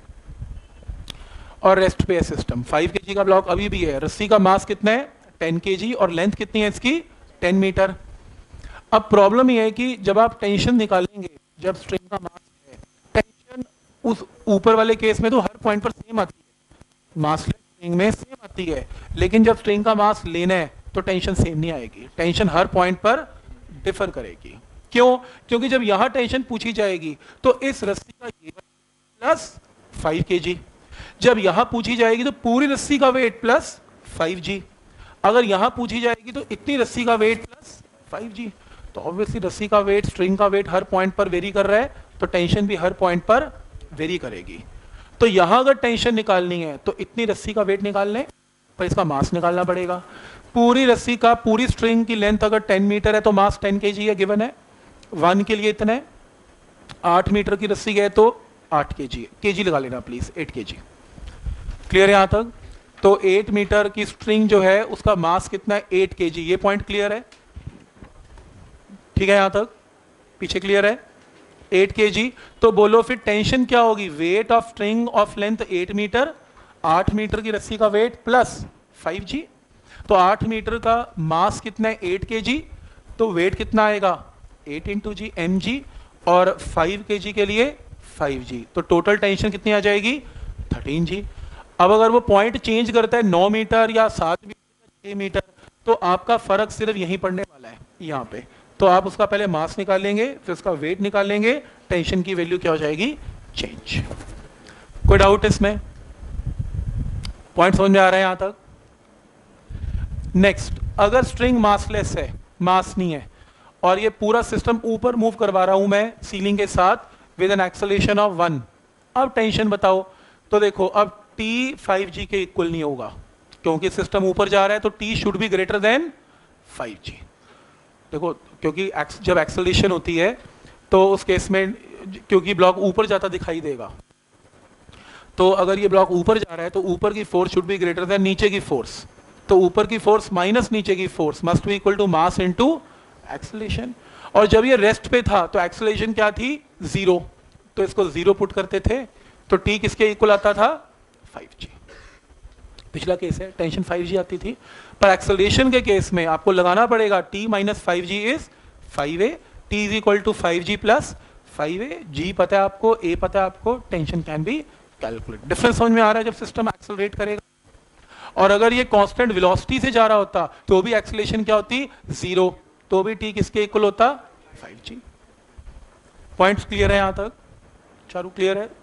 और रेस्ट पे है सिस्टम, 5 kg का ब्लॉक अभी भी है, रस्सी का मास कितना है 10 kg और लेंथ कितनी है इसकी 10 मीटर। अब प्रॉब्लम यह है कि जब आप टेंशन निकालेंगे, जब स्ट्रिंग का मास है, टेंशन उस ऊपर वाले केस में तो हर पॉइंट पर सेम आती है, मासलेस स्ट्रिंग में सेम आती है, लेकिन जब स्ट्रिंग का मास लेना है तो टेंशन सेम नहीं आएगी, टेंशन हर पॉइंट पर डिफर करेगी। क्यों? क्योंकि जब यहां टेंशन पूछी जाएगी तो इस रस्सी का ये प्लस 5 kg, जब यहां पूछी जाएगी तो पूरी रस्सी का वेट प्लस 5g, अगर यहां पूछी जाएगी तो इतनी रस्सी का वेट प्लस 5g, तो ऑब्वियसली रस्सी का वेट, स्ट्रिंग का वेट हर पॉइंट पर वेरी कर रहा है, तो टेंशन भी हर पॉइंट पर वेरी करेगी। तो यहां अगर टेंशन निकालनी है तो इतनी रस्सी का वेट निकालने पर इसका मास निकालना पड़ेगा। पूरी रस्सी का, पूरी स्ट्रिंग की लेंथ अगर 10 मीटर है तो मास 10 kg है, गिवन है, 1 के लिए इतना है, 8 मीटर की रस्सी है तो 8 kg, kg लगा लेना प्लीज, 8 kg, क्लियर है यहां तक? तो 8 मीटर की स्ट्रिंग जो है उसका मास कितना है 8 kg, ये पॉइंट क्लियर है, ठीक है यहां तक, पीछे क्लियर है, 8 kg। तो बोलो फिर टेंशन क्या होगी, weight of string of length 8 metre, 8 metre की रस्सी का वेट प्लस 5g, तो 8 मीटर का मास कितना है 8 kg, तो वेट कितना आएगा 8 इंटू जी mg, और 5 kg के लिए 5g, तो टोटल टेंशन कितनी आ जाएगी 13g। अब अगर वो पॉइंट चेंज करता है 9 मीटर या 7 मीटर या 6 मीटर, तो आपका फर्क सिर्फ यहीं पड़ने वाला है यहाँ पे, तो आप उसका पहले मास निकालेंगे फिर उसका वेट निकालेंगे, टेंशन की वैल्यू क्या हो जाएगी चेंज। कोई डाउट इसमें? पॉइंट समझ में आ रहा है यहां तक? नेक्स्ट, अगर स्ट्रिंग मासलेस है, मास नहीं है, और ये पूरा सिस्टम ऊपर मूव करवा रहा हूं मैं सीलिंग के साथ विद एन एक्सेलरेशन ऑफ 1, अब टेंशन बताओ, तो देखो अब t 5g के इक्वल नहीं होगा, क्योंकि सिस्टम ऊपर जा रहा है तो t should be greater than 5g। देखो क्योंकि जब एक्सेलरेशन होती है तो उस केस में, क्योंकि ब्लॉक ऊपर जाता दिखाई देगा, तो अगर ये ब्लॉक ऊपर जा रहा है तो ऊपर की force should be greater than नीचे की फोर्स, तो ऊपर की फोर्स माइनस नीचे की force must be equal to mass into acceleration. और जब ये रेस्ट पे था तो एक्सेलरेशन क्या थी 0, तो इसको 0 पुट करते थे, तो t किसके इक्वल आता था 5g। पिछला केस है टेंशन 5g आती थी, पर एक्सेलरेशन के केस में आपको लगाना पड़ेगा t minus 5g is 5a, t is equal to 5g plus 5a, g पता है आपको, a पता है आपको, tension can be calculate. Difference समझ में आ रहा है जब सिस्टम एक्सेलरेट करेगा? और अगर ये कांस्टेंट वेलोसिटी से जा रहा होता तो भी एक्सेलरेशन क्या होती 0, तो भी t किसके इक्वल होता 5g। पॉइंट्स क्लियर है यहां तक? चारू क्लियर है?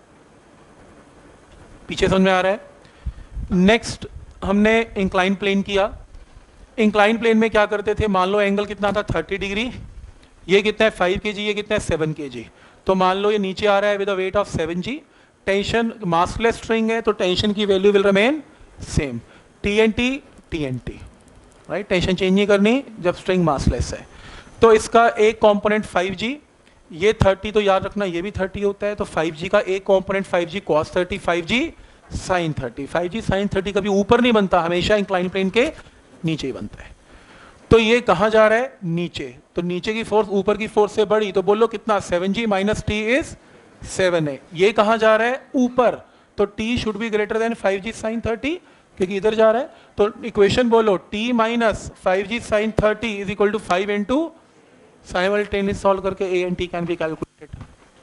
पीछे समझ में आ रहा है? नेक्स्ट हमने इंक्लाइन प्लेन किया। इंक्लाइन प्लेन में क्या करते थे, मान लो एंगल कितना था 30 डिग्री, ये कितना है 5 kg, ये कितना है 7 kg, तो मान लो ये नीचे आ रहा है with a weight of 7g, tension massless string है तो टेंशन की value will remain same, TNT, right, tension change नहीं करनी जब स्ट्रिंग मासलेस है। तो इसका एक कंपोनेंट 5g, ये 30 तो याद रखना ये भी 30 होता है, तो 5g का एक component 5g cos 30, 5g sin 30, 5g sin 30 कभी ऊपर नहीं बनता, हमेशा इंक्लाइन प्लेन के नीचे ही बनता है। तो ये कहाँ जा रहा है नीचे, तो नीचे की फोर्स ऊपर की फोर्स से बड़ी, तो बोलो कितना 7g minus t is 7a। ये कहाँ जा रहा है ऊपर, तो t should be greater than 5g sin 30, क्योंकि इधर जा रहा है, तो इक्वेशन बोलो t minus 5g sin 30 is equal to 5 into, simultaneous solve करके a and t can be calculated.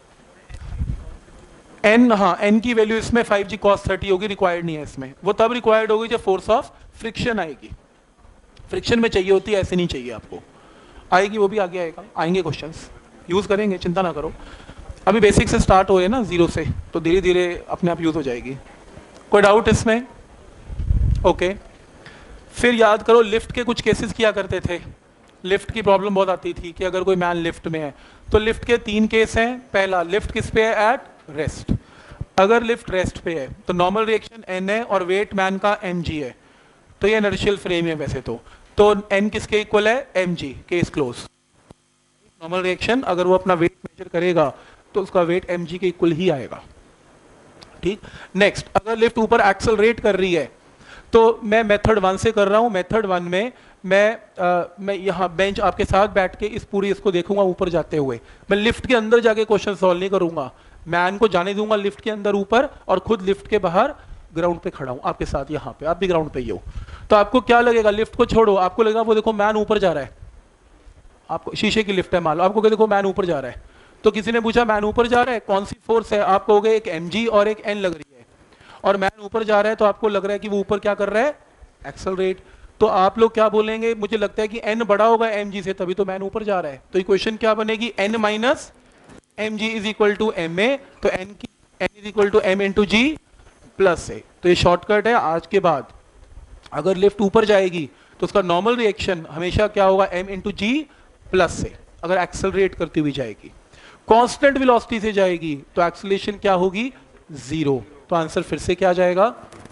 n, हाँ n की वैल्यू इसमें 5g cos 30 होगी, रिक्वायर्ड नहीं है इसमें, वो तब रिक्वायर्ड होगी जब फोर्स ऑफ फ्रिक्शन आएगी, फ्रिक्शन में चाहिए होती है, ऐसे नहीं चाहिए आपको, आएगी वो भी आगे आएगा, आएंगे क्वेश्चंस, यूज करेंगे, चिंता ना करो, अभी बेसिक से स्टार्ट हो रहे हैं ना 0 से, तो धीरे धीरे अपने आप यूज हो जाएगी। कोई डाउट इसमें? ओके, फिर याद करो लिफ्ट के कुछ केसेस किया करते थे, लिफ्ट की प्रॉब्लम बहुत आती थी कि अगर कोई मैन लिफ्ट में है, तो लिफ्ट के 3 केस हैं। पहला, लिफ्ट किस पे है एट रेस्ट। अगर लिफ्ट रेस्ट पे है तो नॉर्मल रिएक्शन n है और वेट मैन का mg है, तो ये इनर्शियल फ्रेम है वैसे तो n किसके इक्वल है, mg, case close. Normal reaction अगर वो अपना वेट मेजर करेगा तो उसका वेट mg के इक्वल ही आएगा। ठीक, नेक्स्ट, अगर लिफ्ट ऊपर एक्सेलरेट कर रही है तो मैं मेथड 1 से कर रहा हूं। मेथड 1 में मैं यहाँ बेंच आपके साथ बैठ के इसको देखूंगा ऊपर जाते हुए। मैं लिफ्ट के अंदर जाके क्वेश्चन सॉल्व नहीं करूंगा, मैन को जाने दूंगा लिफ्ट के अंदर ऊपर और खुद लिफ्ट के बाहर ग्राउंड पे खड़ा हूं आपके साथ। यहाँ पे आप भी ग्राउंड पे ही हो, तो आपको क्या लगेगा, लिफ्ट को छोड़ो, आपको लगेगा वो देखो मैन ऊपर जा रहा है। आपको शीशे की लिफ्ट है मान लो, आपको क्या देखो मैन ऊपर जा रहा है, तो किसी ने पूछा मैन ऊपर जा रहा है, कौन सी फोर्स है, आप कहोगे एक mg और एक n लग रही है, और मैन ऊपर जा रहा है तो आपको लग रहा है कि वो ऊपर क्या कर रहा है, एक्सेलरेट। तो आप लोग क्या बोलेंगे, मुझे लगता है कि n बड़ा होगा mg से, तभी तो मैन ऊपर जा रहा है। तो इक्वेशन क्या बनेगी, n minus mg is equal to ma, तो n is equal to m into g plus a। तो ये शॉर्टकट है। आज के बाद अगर लिफ्ट ऊपर जाएगी तो उसका नॉर्मल रिएक्शन हमेशा क्या होगा, m into g plus a। अगर एक्सेलरेट करती हुई जाएगी, कांस्टेंट वेलोसिटी से जाएगी तो एक्सेलरेशन क्या होगी, 0। तो आंसर फिर से क्या जाएगा।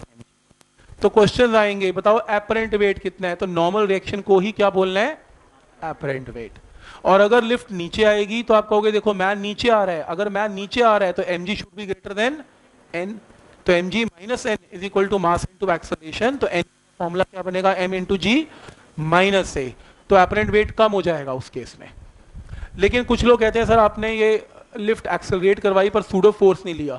तो क्वेश्चन आएंगे, बताओ एपरेंट वेट कितना है, तो नॉर्मल रिएक्शन को ही क्या बोलना है, एपरेंट वेट। और अगर लिफ्ट नीचे आएगी तो आप कहोगे देखो मैन नीचे आ रहा है, अगर मैन नीचे आ रहा है तो mg should be greater than n, तो mg minus n is equal to mass into acceleration. तो n फॉर्मूला क्या बनेगा, m into g minus a। तो एपरेंट वेट कम हो जाएगा उस केस में। लेकिन कुछ लोग कहते हैं सर आपने ये लिफ्ट एक्सेलरेट करवाई पर सूडो फोर्स नहीं लिया।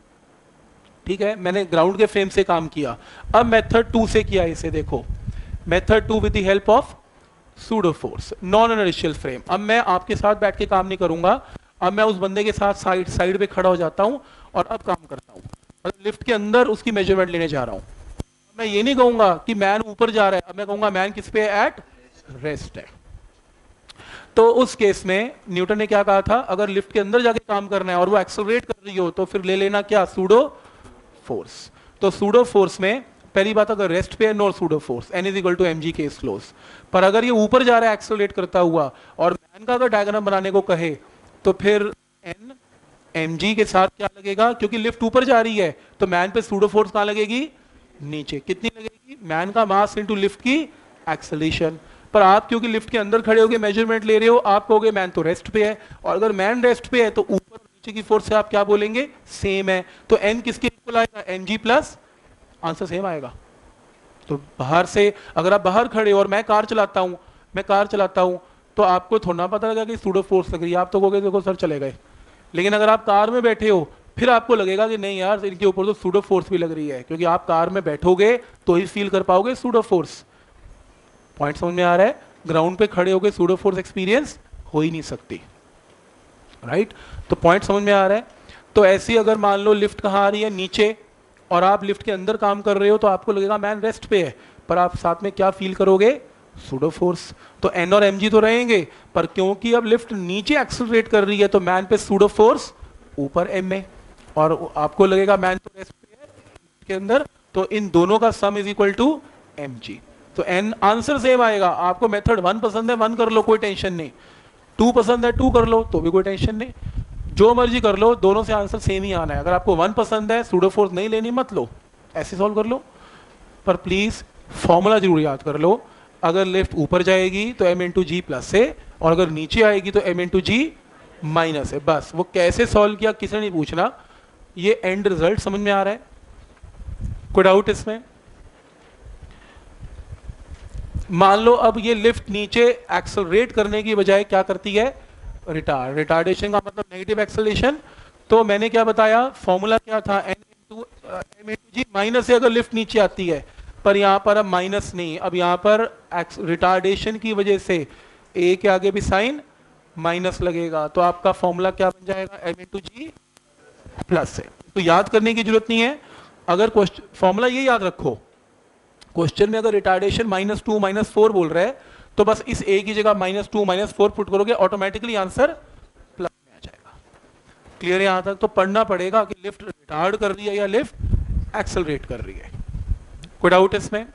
ठीक है, मैंने ग्राउंड के फ्रेम से काम किया। अब मेथड 2 से किया इसे, देखो method 2 with the help of pseudo force, non inertial frame. अब मैं आपके साथ बैठ के काम नहीं करूंगा, अब मैं उस बंदे के साथ साइड पे खड़ा हो जाता हूं और अब काम करता हूं, मतलब लिफ्ट के अंदर उसकी मेजरमेंट लेने जा रहा हूं। मैं ये नहीं कहूंगा कि मैन ऊपर जा रहा है, अब मैं कहूंगा मैन किस पे, एट रेस्ट है। तो उस केस में न्यूटन ने क्या कहा था, अगर लिफ्ट के अंदर जाके काम करना है और वो एक्सेलरेट कर रही हो तो फिर ले लेना क्या, सूडो फोर्स। तो सूडो फोर्स में पहली बात, अगर रेस्ट पे है no pseudo force, n is equal to mg case close. पर अगर ये ऊपर जा रहा है एक्सेलरेट करता हुआ और मैन का अगर डायग्राम बनाने को कहे तो फिर n mg के साथ क्या लगेगा, क्योंकि लिफ्ट ऊपर जा रही है तो मैन पे सूडो फोर्स कहां लगेगी, नीचे। कितनी लगेगी, मैन का मास इंटू लिफ्ट की एक्सेलरेशन। पर आप क्योंकि लिफ्ट के अंदर खड़े होगे मेजरमेंट ले रहे हो, आप कहोगे मैन तो रेस्ट पे है, और अगर मैन रेस्ट पे है तो ऊपर नीचे की फोर्स से आप क्या बोलेंगे, सेम है। तो n किसके इक्वल आएगा, mg प्लस, आंसर सेम आएगा। तो बाहर से अगर आप बाहर खड़े हो और मैं कार चलाता हूं तो आपको थोड़ा पता लगा कि सूडो फोर्स लग रही है, आप तो कहोगे देखो सर चले गए। लेकिन अगर आप कार में बैठे हो फिर आपको लगेगा कि नहीं यार इनके ऊपर तो सूडो फोर्स भी लग रही है, क्योंकि आप कार में बैठोगे तो ही फील कर पाओगे सूडो फोर्स। पॉइंट समझ में आ रहा है, ग्राउंड पे खड़े होकर सूडो फोर्स एक्सपीरियंस हो ही नहीं सकती, राइट। तो पॉइंट समझ में आ रहा है। तो ऐसी अगर मान लो लिफ्ट कहाँ आ रही है, नीचे, और आप लिफ्ट के अंदर काम कर रहे हो तो आपको लगेगा मैन रेस्ट पे है, पर आप साथ में क्या फील करोगे, सूडो फोर्स। तो n और mg तो रहेंगे, पर क्योंकि अब लिफ्ट नीचे एक्सेलरेट कर रही है तो मैन पे सूडो फोर्स ऊपर m है, और आपको लगेगा मैन तो रेस्ट पे है लिफ्ट के अंदर, तो इन दोनों का sum is equal to mg। तो n आंसर सेम आएगा। आपको मेथड 1 पसंद है 1 कर लो, कोई टेंशन नहीं, 2 पसंद है 2 कर लो तो भी कोई टेंशन नहीं, जो मर्जी कर लो, दोनों से आंसर सेम ही आना है। अगर आपको 1 पसंद है, सूडो फोर्स नहीं लेनी मत लो, ऐसे सॉल्व कर लो। पर प्लीज फॉर्मूला जरूर याद कर लो, अगर लिफ्ट ऊपर जाएगी तो m इंटू जी प्लस है, और अगर नीचे आएगी तो m इंटू जी माइनस है। बस वो कैसे सॉल्व किया किसी ने नहीं पूछना, ये एंड रिजल्ट समझ में आ रहा है, कोई डाउट इसमें। मान लो अब ये लिफ्ट नीचे एक्सेलरेट करने की बजाय क्या करती है, रिटार्डेशन का मतलब नेगेटिव एक्सेलरेशन। तो मैंने क्या बताया, फॉर्मूला क्या था, n into m into g minus है अगर लिफ्ट नीचे आती है, पर यहाँ पर अब माइनस नहीं, अब यहाँ पर रिटार्डेशन की वजह से a के आगे भी साइन माइनस लगेगा, तो आपका फॉर्मूला क्या बन जाएगा, m इंटू जी प्लस है। तो याद करने की जरूरत नहीं है, अगर फॉर्मूला ये याद रखो, क्वेश्चन में अगर रिटार्डेशन -2 -4 बोल रहा है तो बस इस a की जगह -2 -4 पुट करोगे, ऑटोमेटिकली आंसर प्लस में आ जाएगा। क्लियर है यहां तक। तो पढ़ना पड़ेगा कि लिफ्ट रिटार्ड कर रही है या लिफ्ट एक्सेलरेट कर रही है। कोई डाउट इसमें।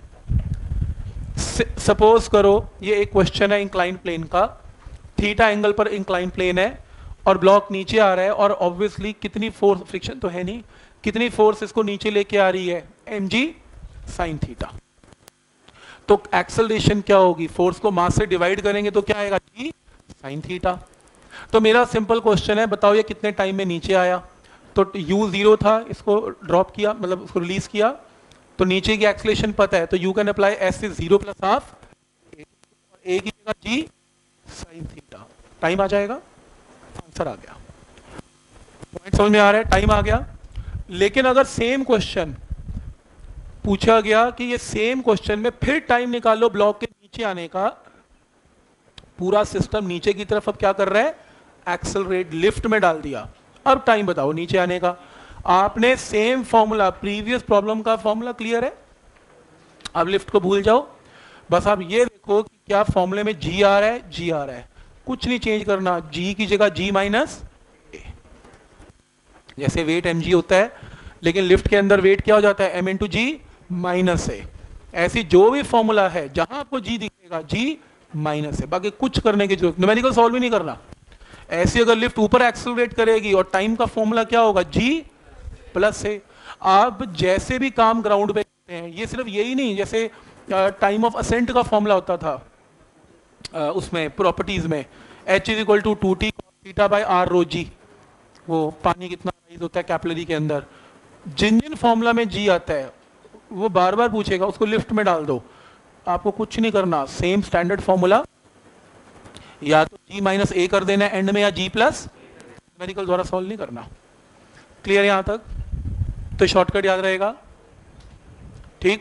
सपोज करो ये एक क्वेश्चन है इंक्लाइन प्लेन का, थीटा एंगल पर इंक्लाइन प्लेन है और ब्लॉक नीचे आ रहा है, और ऑब्वियसली कितनी फोर्स, फ्रिक्शन तो है नहीं, कितनी फोर्स इसको नीचे लेके आ रही है, mg sin थीटा। तो एक्सेलरेशन क्या होगी, फोर्स को मास से डिवाइड करेंगे तो क्या आएगा, g sin थीटा। तो मेरा सिंपल क्वेश्चन है, बताओ ये कितने टाइम में नीचे आया। तो u 0 था, इसको ड्रॉप किया, मतलब उसको रिलीज किया, तो नीचे की एक्सेलरेशन पता है, तो you can apply s is 0 plus half a की जगह g sin थीटा, टाइम आ जाएगा, आंसर आ गया। पॉइंट समझ में आ रहा है, टाइम आ गया। लेकिन अगर सेम क्वेश्चन पूछा गया कि ये सेम क्वेश्चन में फिर टाइम निकालो ब्लॉक के नीचे आने का, पूरा सिस्टम नीचे की तरफ अब क्या कर रहा है, एक्सेलरेट, लिफ्ट में डाल दिया, अब टाइम बताओ नीचे आने का। आपने सेम फॉर्मूला, प्रीवियस प्रॉब्लम का फॉर्मूला क्लियर है, अब लिफ्ट को भूल जाओ, बस आप ये देखो कि क्या फॉर्मूले में g आ रहा है, g आ रहा है, कुछ नहीं चेंज करना, g की जगह g माइनस ए। जैसे वेट mg होता है, लेकिन लिफ्ट के अंदर वेट क्या हो जाता है, m into g minus a. ऐसी जो भी फॉर्मूला है जहां आपको g दिखेगा, g माइनस है, बाकी कुछ करने की जरूरत, न्यूमेरिकल सॉल्व भी नहीं करना। ऐसी अगर लिफ्ट ऊपर एक्सेलरेट करेगी और टाइम का फॉर्मूला क्या होगा, g प्लस है। आप जैसे भी काम ग्राउंड पे करते हैं, ये सिर्फ यही नहीं, जैसे टाइम ऑफ असेंट का फॉर्मूला होता था उसमें प्रॉपर्टीज में, h is equal to 2t theta by r rho g, वो पानी कितना राइज होता है कैपिलरी के अंदर, जिन जिन फॉर्मूला में g आता है वो बार बार पूछेगा, उसको लिफ्ट में डाल दो, आपको कुछ नहीं करना, सेम स्टैंडर्ड फॉर्मूला, या तो g माइनस ए कर देना एंड में, या g प्लस, न्यूमेरिकल द्वारा सॉल्व नहीं करना। क्लियर यहां तक, तो शॉर्टकट याद रहेगा, ठीक।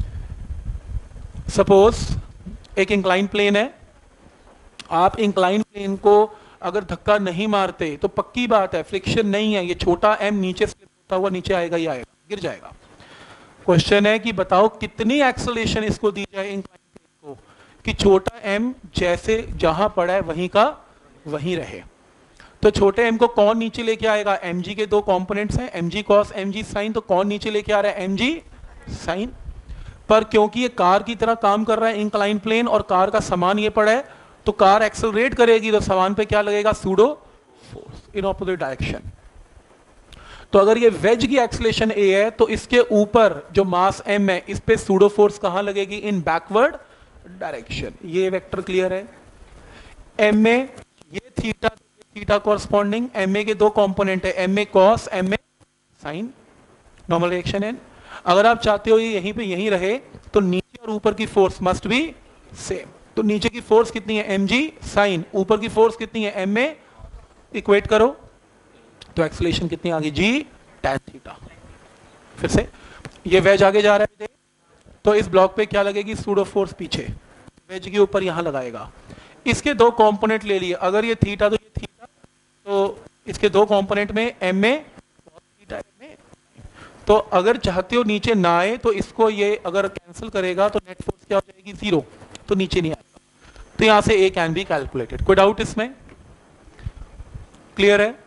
सपोज एक इंक्लाइन प्लेन है, आप इंक्लाइन प्लेन को अगर धक्का नहीं मारते तो पक्की बात है फ्रिक्शन नहीं है, ये छोटा m नीचे स्लिप होता हुआ नीचे आएगा ही आएगा, गिर जाएगा। क्वेश्चन है कि बताओ कितनी एक्सेलरेशन इसको दी जाए इंक्लाइन प्लेन को कि छोटा m जैसे जहां पड़ा है वहीं का वहीं रहे। तो छोटे m को कौन नीचे लेके आएगा, mg के दो कंपोनेंट्स हैं, mg cos mg sin, तो कौन नीचे लेके आ रहा है, mg sin। पर क्योंकि ये कार की तरह काम कर रहा है इंक्लाइन प्लेन, और कार का सामान ये पड़ा है, तो कार एक्सेलरेट करेगी तो सामान पे क्या लगेगा, pseudo force in opposite direction. तो अगर ये वेज की एक्सेलरेशन a है, तो इसके ऊपर जो मास m है, इस पे सूडो फोर्स कहां लगेगी, इन बैकवर्ड डायरेक्शन। ये वेक्टर क्लियर है। m में ये थीटा, थीटा कॉरस्पॉन्डिंग, ma के दो कंपोनेंट है, ma cos ma sin, normal reaction है। अगर आप चाहते हो ये यहीं पे यहीं रहे, तो नीचे और ऊपर की फोर्स मस्ट बी सेम। तो नीचे की फोर्स कितनी है, mg sin, ऊपर की फोर्स कितनी है, ma, इक्वेट करो, तो एक्सेलरेशन कितनी आ गई, g tan थीटा। फिर से ये वेज आगे जा रहा है, तो इस ब्लॉक पे क्या लगेगी, सूडो फोर्स पीछे, वेज के ऊपर यहां लगाएगा। इसके दो कंपोनेंट ले लिए, अगर ये थीटा तो ये थीटा, तो इसके दो कंपोनेंट में ma थीटा ma। तो अगर चाहते हो नीचे ना आए, तो इसको ये अगर कैंसिल करेगा तो नेट फोर्स क्या हो जाएगी, 0, तो नीचे नहीं आएगा। तो यहां से a कैन बी कैलकुलेटेड। कोई डाउट इसमें, क्लियर है।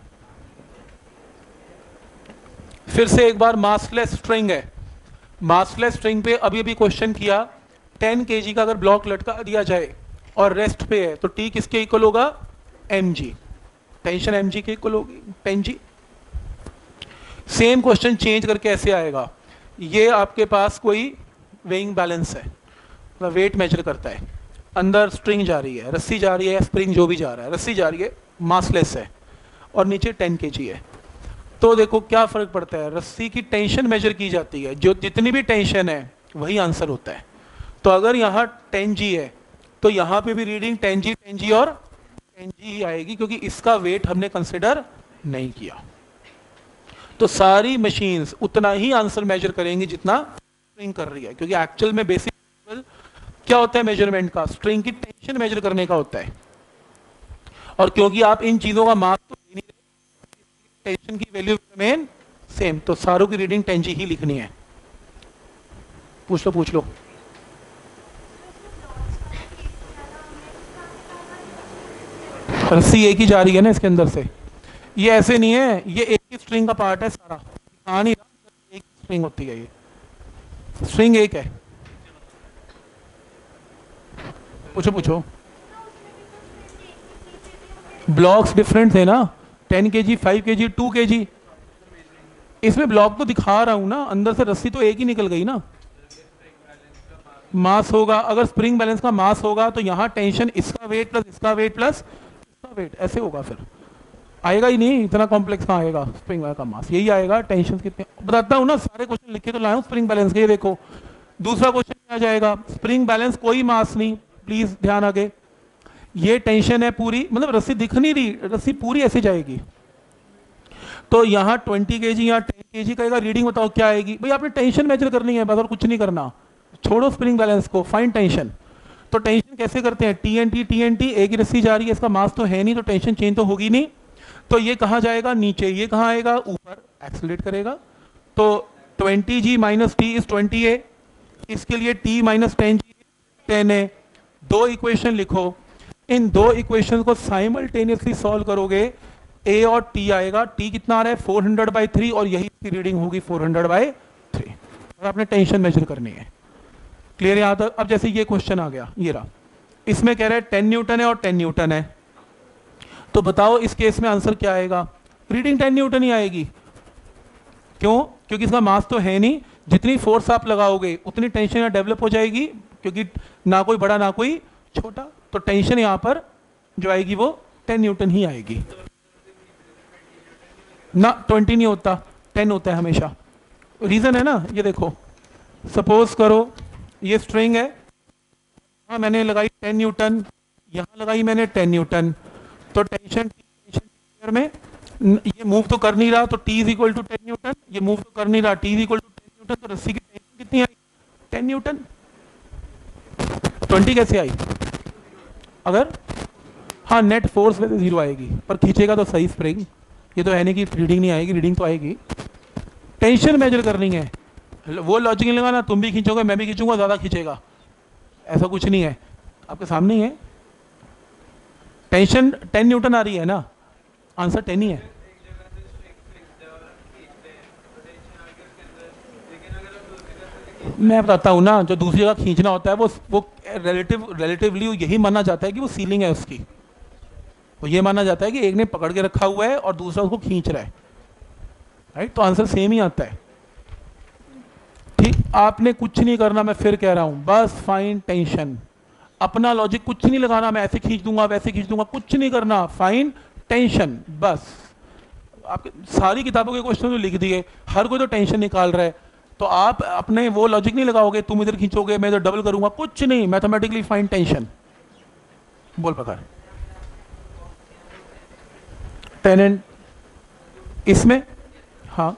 फिर से एक बार मासलेस स्ट्रिंग है, मासलेस स्ट्रिंग पे अभी अभी क्वेश्चन किया, 10 kg का अगर ब्लॉक लटका दिया जाए और रेस्ट पे है, तो T किसके इक्वल होगा, mg, टेंशन mg के इक्वल होगी, 10g। सेम क्वेश्चन चेंज करके ऐसे आएगा, ये आपके पास कोई वेइंग बैलेंस है, मतलब वेट मेजर करता है, अंदर स्ट्रिंग जा रही है, रस्सी जा रही है, स्प्रिंग जो भी जा रहा है, रस्सी जा रही है, मासलेस है, और नीचे 10 kg है। तो देखो क्या फर्क पड़ता है, रस्सी की टेंशन मेजर की जाती है, जो जितनी भी टेंशन है वही आंसर होता है। तो अगर यहाँ 10g है, तो यहाँ पे भी रीडिंग 10g 10g और 10g ही आएगी, क्योंकि इसका वेट हमने कंसिडर नहीं किया। तो सारी मशीन्स उतना ही आंसर मेजर करेंगी जितना स्ट्रिंग कर रही है, क्योंकि एक्चुअल में बेसिक क्या होता है मेजरमेंट का, स्ट्रिंग की टेंशन मेजर करने का होता है। और क्योंकि आप इन चीजों का मार्क तो नहीं रहे, टेंशन की वैल्यू रिमेन सेम, तो सारों की रीडिंग 10g ही लिखनी है। पूछ लो। रस्सी एक ही जा रही है ना इसके अंदर से, ये ऐसे नहीं है, ये एक ही स्ट्रिंग का पार्ट है सारा, आ नहीं रहा, एक स्ट्रिंग होती है, ये स्ट्रिंग एक है। पूछो। ब्लॉक्स डिफरेंट थे ना, 10 kg, 5 kg, 2 kg। इसमें ब्लॉक तो दिखा रहा हूं ना, अंदर से रस्सी तो एक ही निकल गई ना। मास होगा, अगर स्प्रिंग बैलेंस का मास होगा तो यहाँ टेंशन इसका वेट प्लस इसका वेट प्लस इसका वेट, ऐसे होगा। फिर आएगा ही नहीं, इतना कॉम्प्लेक्स कहाँ आएगा स्प्रिंग बैलेंस का मास, यही आएगा। टेंशन कितने बताता हूँ ना, सारे क्वेश्चन लिख के तो लाया हूँ स्प्रिंग बैलेंस के। ये देखो दूसरा क्वेश्चन क्या जाएगा, स्प्रिंग बैलेंस कोई मास नहीं, प्लीज ध्यान आगे। ये टेंशन है पूरी, मतलब रस्सी दिख नहीं रही, रस्सी पूरी ऐसे जाएगी। तो यहाँ 20 kg, यहाँ 10 kg कहेगा, रीडिंग बताओ क्या आएगी। भाई आपने टेंशन मेजर करनी है बस, और कुछ नहीं करना, छोड़ो स्प्रिंग बैलेंस को, फाइन टेंशन। तो टेंशन कैसे करते हैं, TNT, एक ही रस्सी जा रही है, इसका मास तो है नहीं, तो टेंशन चेंज तो होगी नहीं। तो ये कहाँ जाएगा, नीचे। ये कहाँ आएगा, ऊपर एक्सेलरेट करेगा। तो 20G minus T is 20A, इसके लिए T माइनस 10G 10A। दो इक्वेशन लिखो, इन दो इक्वेशन को साइमल्टेनियसली सॉल्व करोगे, A और T आएगा। T कितना आ रहा है 400/3, और यही इसकी रीडिंग होगी 400/3, और आपने टेंशन मेजर करनी है। क्लियर यहाँ तक। अब जैसे ये क्वेश्चन आ गया, ये रहा, इसमें कह रहा है 10 न्यूटन है और 10 न्यूटन है, तो बताओ इस केस में आंसर क्या आएगा। रीडिंग 10 न्यूटन ही आएगी। क्यों, क्योंकि इसका मास तो है नहीं, जितनी फोर्स आप लगाओगे उतनी टेंशन यहाँ डेवलप हो जाएगी, क्योंकि ना कोई बड़ा ना कोई छोटा, तो टेंशन यहाँ पर जो आएगी वो 10 न्यूटन ही आएगी ना। 20 नहीं होता, 10 होता है हमेशा। रीजन है ना, ये देखो, सपोज करो ये स्ट्रिंग है, हाँ मैंने लगाई 10 न्यूटन, यहाँ लगाई मैंने 10 न्यूटन, तो टेंशन में ये मूव तो कर नहीं रहा, तो T is equal to 10 newton, ये मूव तो कर नहीं रहा, T is equal to 10 newton, तो रस्सी की टेंशन कितनी आई 10 न्यूटन। 20 कैसे आई, अगर हाँ नेट फोर्स वैसे 0 आएगी, पर खींचेगा तो सही स्प्रिंग। ये तो है नहीं कि रीडिंग नहीं आएगी, रीडिंग तो आएगी। टेंशन मेजर करनी है, वो लॉजिक नहीं लगाना तुम भी खींचोगे मैं भी खींचूंगा ज़्यादा खींचेगा, ऐसा कुछ नहीं है, आपके सामने ही है। टेंशन 10 न्यूटन आ रही है ना, आंसर 10 ही है। मैं बताता हूँ ना, जो दूसरी जगह खींचना होता है वो रिलेटिवली यही माना जाता है कि वो सीलिंग है उसकी, वो ये माना जाता है कि एक ने पकड़ के रखा हुआ है और दूसरा उसको खींच रहा है, राइट। तो आंसर सेम ही आता है। ठीक, आपने कुछ नहीं करना, मैं फिर कह रहा हूं, बस फाइन टेंशन, अपना लॉजिक कुछ नहीं लगाना, मैं ऐसे खींच दूंगा वैसे खींच दूंगा, कुछ नहीं करना, फाइन टेंशन बस। आपके सारी किताबों के क्वेश्चन तो लिख दिए, हर कोई तो टेंशन निकाल रहा है, तो आप अपने वो लॉजिक नहीं लगाओगे, तुम इधर खींचोगे मैं इधर डबल करूंगा, कुछ नहीं, मैथमेटिकली फाइन टेंशन। बोल पकड़ 10 एंड इसमें, हाँ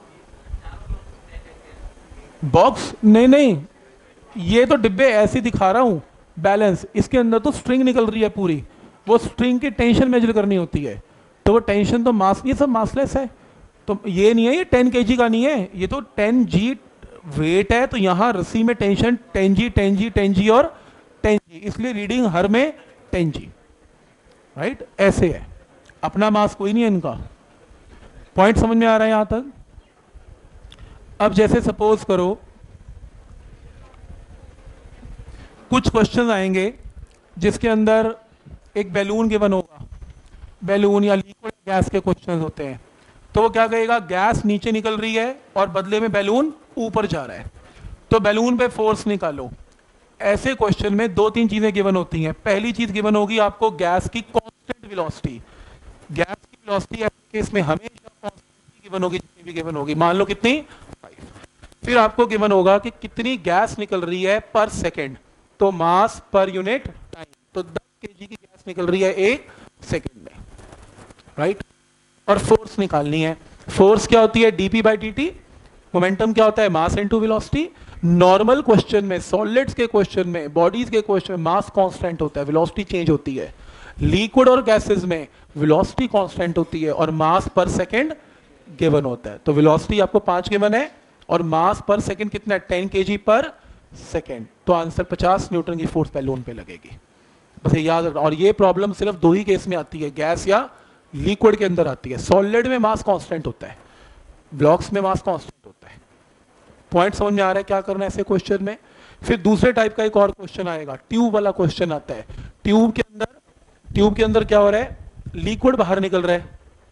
बॉक्स नहीं, ये तो डिब्बे ऐसे दिखा रहा हूं बैलेंस, इसके अंदर तो स्ट्रिंग निकल रही है पूरी, वो स्ट्रिंग की टेंशन मेजर करनी होती है, तो वो टेंशन तो मास, ये सब मासलेस है, तो ये नहीं है, ये 10 kg का नहीं है, ये तो 10G वेट है, तो यहाँ रस्सी में टेंशन 10G और 10G, इसलिए रीडिंग हर में 10G, राइट। ऐसे है, अपना मास कोई नहीं है इनका। पॉइंट समझ में आ रहा है यहां तक। अब जैसे सपोज करो कुछ क्वेश्चन आएंगे जिसके अंदर एक बैलून गिवन होगा, बैलून या लिक्विड गैस के क्वेश्चन होते हैं, तो वो क्या कहेगा, गैस नीचे निकल रही है और बदले में बैलून ऊपर जा रहा है, तो बैलून पे फोर्स निकालो। ऐसे क्वेश्चन में दो तीन चीजें गिवन होती हैं। पहली चीज गिवन होगी आपको गैस की कांस्टेंट वेलोसिटी, गैस की वेलोसिटी ऐसे केस में हमेशा कांस्टेंट गिवन होगी, जितनी भी गिवन होगी, मान लो कितनी 5। फिर आपको गिवन होगा कि कितनी गैस निकल रही है पर सेकेंड, तो मास पर यूनिट टाइम, तो 10 kg की गैस निकल रही है 1 सेकेंड में, राइट। और फोर्स निकालनी है, फोर्स क्या होती है dp/dt, मोमेंटम क्या होता है mass into velocity. Normal question में, सॉलिड्स के क्वेश्चन में, बॉडीज के क्वेश्चन में मास कांस्टेंट होता है, वेलोसिटी चेंज होती है। लिक्विड और गैसेस में वेलोसिटी कांस्टेंट होती है और मास पर सेकंड गिवन होता है। तो वेलोसिटी आपको 5 गिवन है और मास पर सेकंड कितना है 10 kg पर सेकंड, तो आंसर 50 न्यूटन की फोर्स बैलून पे लगेगी। बस ये याद रखना। और ये प्रॉब्लम सिर्फ दो ही केस में आती है, गैस या लिक्विड के अंदर आती है। सॉलिड में मास कांस्टेंट होता है, ब्लॉक्स में मास कांस्टेंट होता है। पॉइंट समझ में आ रहा है क्या करना है ऐसे क्वेश्चन में। फिर दूसरे टाइप का एक और क्वेश्चन आएगा, ट्यूब वाला क्वेश्चन आता है। ट्यूब के अंदर क्या हो रहा है, लिक्विड बाहर निकल रहा है,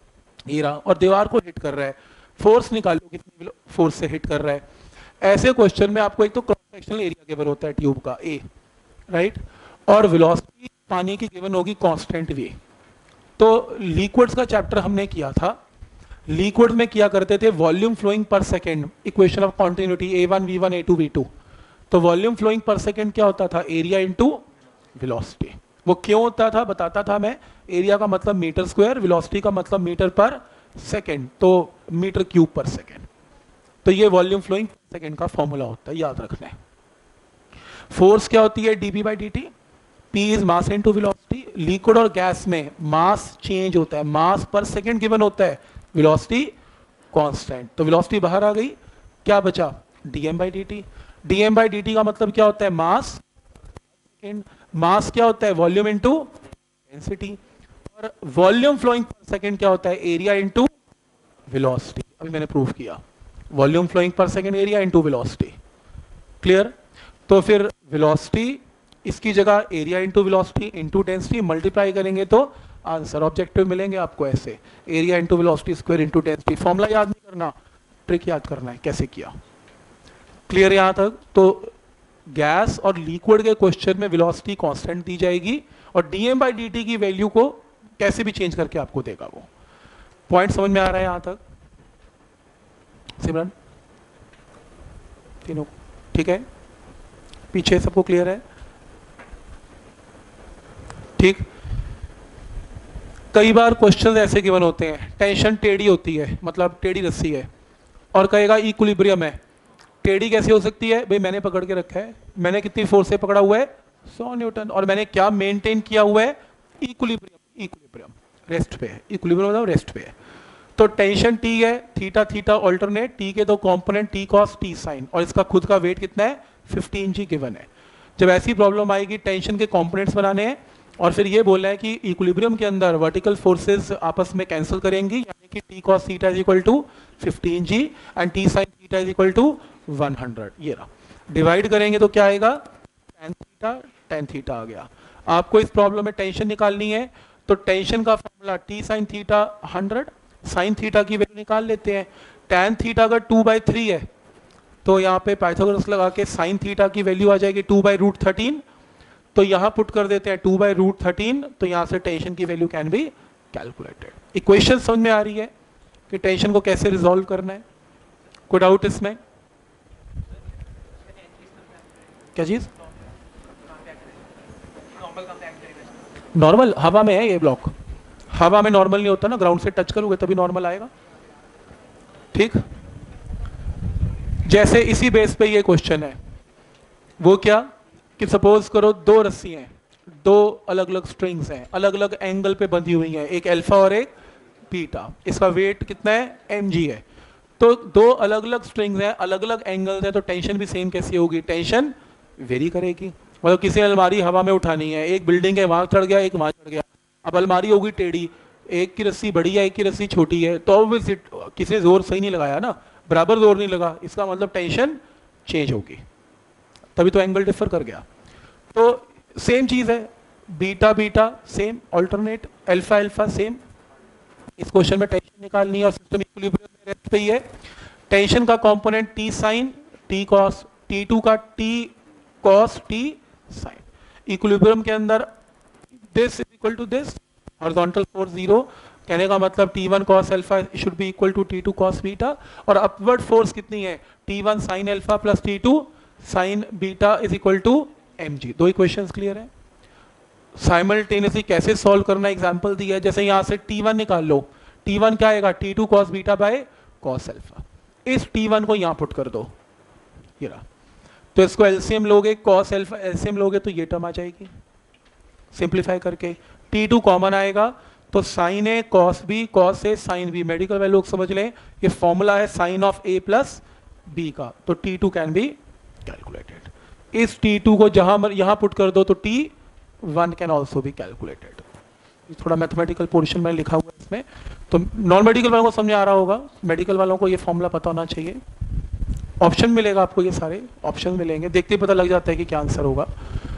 ये रहा, और दीवार को हिट कर रहा है, फोर्स निकालो कितनी फोर्स से हिट कर रहा है। ऐसे क्वेश्चन में आपको एक तो क्रॉस सेक्शनल एरिया गिवन होता है ट्यूब का ए, राइट, और वेलोसिटी पानी की गिवन होगी कांस्टेंट वी। तो लिक्विड्स का चैप्टर हमने किया था, लिक्विड में किया करते थे volume flowing per second, equation of continuity A1 V1 A2 V2। तो वॉल्यूम फ्लोइंग पर सेकेंड क्या होता था, एरिया इंटू वेलोसिटी। वो क्यों होता था बताता था मैं, एरिया का मतलब मीटर स्क्वायर, वेलोसिटी का मतलब मीटर पर सेकेंड, तो मीटर क्यूब पर सेकेंड। तो ये वॉल्यूम फ्लोइंग पर सेकेंड का फॉर्मूला होता है, याद रखना है। फोर्स क्या होती है, dP by dt, P is mass into velocity. Liquid और गैस में मास चेंज होता है, मास पर सेकंड गिवन होता है, वेलोसिटी कांस्टेंट। तो वेलोसिटी बाहर आ गई, क्या बचा, dm by dt। dm by dt का मतलब क्या होता है, मास सेकंड, मास क्या होता है, वॉल्यूम इनटू डेंसिटी, और वॉल्यूम फ्लोइंग पर सेकंड क्या होता है, एरिया इनटू वेलोसिटी। अभी मैंने प्रूफ किया, volume flowing per second area into velocity. Clear. तो फिर वेलोसिटी, इसकी जगह area into velocity into density multiply करेंगे तो आंसर ऑब्जेक्टिव मिलेंगे आपको ऐसे, area into velocity square into density. Formula याद नहीं करना, ट्रिक याद करना है कैसे किया। क्लियर यहाँ तक। तो गैस और लिक्विड के क्वेश्चन में वेलोसिटी कांस्टेंट दी जाएगी और dm by dt की वैल्यू को कैसे भी चेंज करके आपको देगा वो। पॉइंट समझ में आ रहा है यहाँ तक सिमरन, तीनों ठीक है, पीछे सबको क्लियर है, ठीक। कई बार क्वेश्चन ऐसे गिवन होते हैं, टेंशन टेढ़ी होती है, मतलब टेढ़ी रस्सी है और कहेगा इक्विलिब्रियम है। टेढ़ी कैसे हो सकती है भाई, मैंने पकड़ के रखा है, मैंने कितनी फोर्स से पकड़ा हुआ है, 100 न्यूटन, और मैंने क्या मेंटेन किया हुआ है, इक्विलिब्रियम। इक्विलिब्रियम रेस्ट पे है, इक्विलिब्रियम मतलब रेस्ट पे है। तो टेंशन टी है, थीटा थीटा ऑल्टरनेट, टी के दो component T cos T sine, और इसका खुद का वेट कितना है, 15 g गिवन है। जब ऐसी प्रॉब्लम आएगी, टेंशन के कंपोनेंट्स बनाने हैं और फिर ये बोला है कि इक्विलिब्रियम के अंदर वर्टिकल फोर्सेस आपस में कैंसिल करेंगी, यानी कि T cos theta is equal to 15 g and T sine theta is equal to 100। ये रहा, डिवाइड करेंगे तो क्या आएगा, tan थीटा आ गया। आपको इस प्रॉब्लम में टेंशन निकालनी है, तो टेंशन का formula T sine theta 100, sine theta की वैल्यू निकाल लेते हैं। tan थीटा अगर 2/3 है तो यहाँ पे पाइथागोरस लगा के साइन थीटा की वैल्यू आ जाएगी 2/√13, तो यहाँ पुट कर देते हैं 2/√13, तो यहाँ से टेंशन की value can be calculated. Equation समझ में आ रही है कि टेंशन को कैसे रिजॉल्व करना है, कोई डाउट इसमें, क्या चीज, नॉर्मल हवा में है ये ब्लॉक, हवा में नॉर्मल नहीं होता ना, ग्राउंड से टच करोगे तभी नॉर्मल आएगा, ठीक। जैसे इसी बेस पे ये क्वेश्चन है, वो क्या कि सपोज करो दो रस्सी हैं, दो अलग अलग स्ट्रिंग्स हैं, अलग अलग एंगल पे बंधी हुई हैं, एक अल्फा और एक बीटा, इसका वेट कितना है, mg है। तो दो अलग अलग स्ट्रिंग्स हैं, अलग अलग एंगल्स हैं, तो टेंशन भी सेम कैसी होगी, टेंशन वेरी करेगी। मतलब किसी अलमारी हवा में उठानी है, एक बिल्डिंग है वहां चढ़ गया, एक वहां चढ़ गया, अब अलमारी होगी टेढ़ी, एक की रस्सी बड़ी है, एक की रस्सी छोटी है, तो ऑब्वियसली किसी जोर सही नहीं लगाया ना, बराबर जोर नहीं लगा, इसका मतलब टेंशन चेंज होगी, तभी तो एंगल डिफर कर गया। तो सेम चीज है, beta beta same alternate, alpha alpha same. इस क्वेश्चन में टेंशन निकालनी है और सिस्टम इक्विलिब्रियम में रेस्ट पे ही है। टेंशन का component T sine T cos, T2 का T cos T sine. Equilibrium के अंदर this is equal to this, horizontal force 0, कहने का मतलब T1 cos alpha should be equal to T2 cos beta, और अपवर्ड फोर्स कितनी है, T1 sin alpha plus T2 sin beta is equal to mg। दो equations clear है। Simultaneously कैसे solve करना एग्जांपल दिया है, जैसे यहां से T1 निकाल लो, T1 क्या आएगा, T2 cos beta by cos alpha, इस T1 को यहां पुट कर दो, ये रहा, तो इसको एलसीएम लोगे, cos अल्फा एलसीएम लोगे तो ये टर्म आ जाएगी, सिंप्लीफाई करके T2 कॉमन आएगा, तो sine A cos B, cos A sine B, medical वाले लोग समझ लें ये फॉर्मूला है sine of A plus B का, तो T2 कैन बी कैलकुलेटेड। इस T2 को जहां यहां पुट कर दो तो T1 can also be calculated. थोड़ा मैथमेटिकल पोर्शन में लिखा हुआ है इसमें, तो नॉन मेडिकल वालों को समझ आ रहा होगा, मेडिकल वालों को ये फॉर्मूला पता होना चाहिए। ऑप्शन मिलेगा आपको, ये सारे ऑप्शन मिलेंगे, देखते ही पता लग जाता है कि क्या आंसर होगा।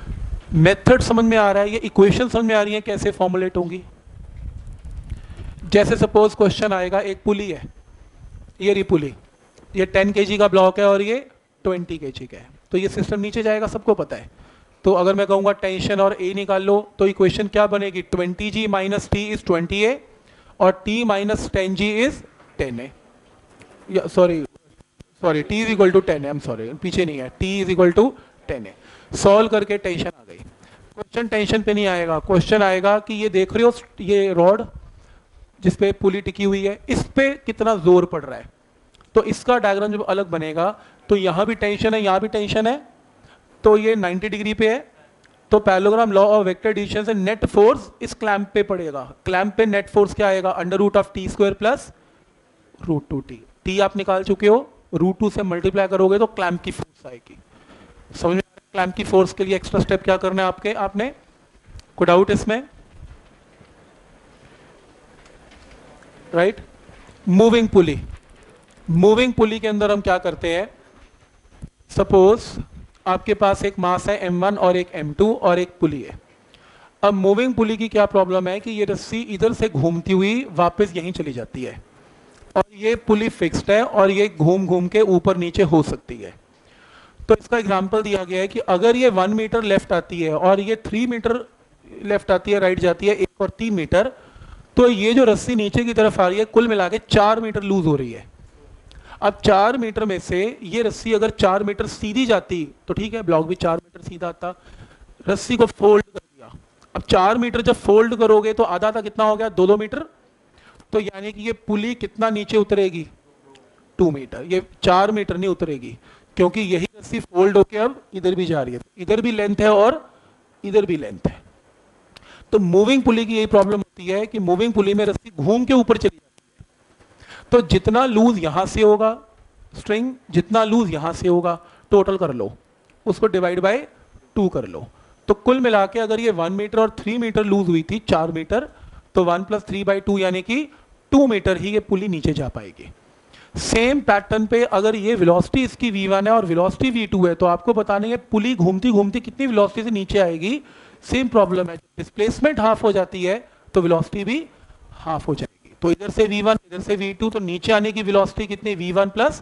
मेथड समझ में आ रहा है, ये इक्वेशन समझ में आ रही है कैसे फॉर्मुलेट होंगी। जैसे सपोज क्वेश्चन आएगा, एक पुली है, ये रही पुली, ये 10 kg का ब्लॉक है और ये 20 kg का है, तो ये सिस्टम नीचे जाएगा, सबको पता है। तो अगर मैं कहूँगा टेंशन और ए निकाल लो, तो इक्वेशन क्या बनेगी, 20g minus T is 20a और t minus 10g is 10a, sorry t is equal to 10 है, सॉरी पीछे नहीं है, t इज इक्वल टू 10 है। सॉल्व करके टेंशन आ गई। क्वेश्चन टेंशन पे नहीं आएगा, क्वेश्चन आएगा कि ये देख रहे हो ये रॉड जिसपे पुली टिकी हुई है, इस पे कितना जोर पड़ रहा है, तो इसका डायग्राम जब अलग बनेगा तो यहाँ भी टेंशन है, यहाँ भी टेंशन है, तो ये 90 डिग्री पे है, तो parallelogram law of vector addition से नेट फोर्स इस क्लैंप पे पड़ेगा। क्लैंप पे नेट फोर्स क्या आएगा, under root of T square plus root 2t। T आप निकाल चुके हो, रूट 2 से मल्टीप्लाई करोगे तो क्लैंप की फोर्स आएगी। समझ में आ रहा है? क्लैंप की फोर्स के लिए एक्स्ट्रा स्टेप क्या करना है आपने कोई डाउट इसमें? Right. Moving pulley, moving pulley के अंदर हम क्या करते हैं, सपोज आपके पास एक मास है m1 और एक m2 और एक पुली है। अब मूविंग पुली की क्या प्रॉब्लम है कि ये रस्सी इधर से घूमती हुई वापस यहीं चली जाती है और ये पुली फिक्स्ड है और ये घूम घूम के ऊपर नीचे हो सकती है। तो इसका एग्जांपल दिया गया है कि अगर ये 1 मीटर लेफ्ट आती है और ये 3 मीटर लेफ्ट आती है, राइट जाती है 1 और 3 मीटर, तो ये जो रस्सी नीचे की तरफ आ रही है कुल मिला के 4 मीटर लूज हो रही है। अब 4 मीटर में से ये रस्सी अगर 4 मीटर सीधी जाती तो ठीक है, ब्लॉक भी 4 मीटर सीधा आता, रस्सी को फोल्ड कर दिया। अब 4 मीटर जब फोल्ड करोगे तो आधा आधा कितना हो गया, 2-2 मीटर, तो यानी कि ये पुली कितना नीचे उतरेगी, 2 मीटर, ये 4 मीटर नहीं उतरेगी, क्योंकि यही रस्सी फोल्ड होके अब इधर भी जा रही है, इधर भी लेंथ है और इधर भी लेंथ है। तो मूविंग पुली की यही प्रॉब्लम होती है कि मूविंग पुली में रस्सी घूम के ऊपर चली जाती है, तो जितना लूज यहां से होगा स्ट्रिंग, जितना लूज यहां से होगा, टोटल कर लो, उसको डिवाइड बाय 2 कर लो, तो कुल मिला के अगर ये 1 मीटर और 3 मीटर लूज हुई थी, 4 मीटर, तो 1 + 3/2 यानी कि 2 मीटर ही ये पुली नीचे जा पाएगी। सेम पैटर्न पे अगर ये वेलोसिटी इसकी v1 है और वेलोसिटी v2 है, तो आपको बताने है पुली घूमती घूमती कितनी वेलोसिटी से नीचे आएगी। सेम प्रॉब्लम है, डिस्प्लेसमेंट हाफ हो जाती है तो वेलोसिटी भी हाफ हो जाएगी। तो इधर से v1 इधर से v2, तो नीचे आने की वेलोसिटी कितनी, v1 +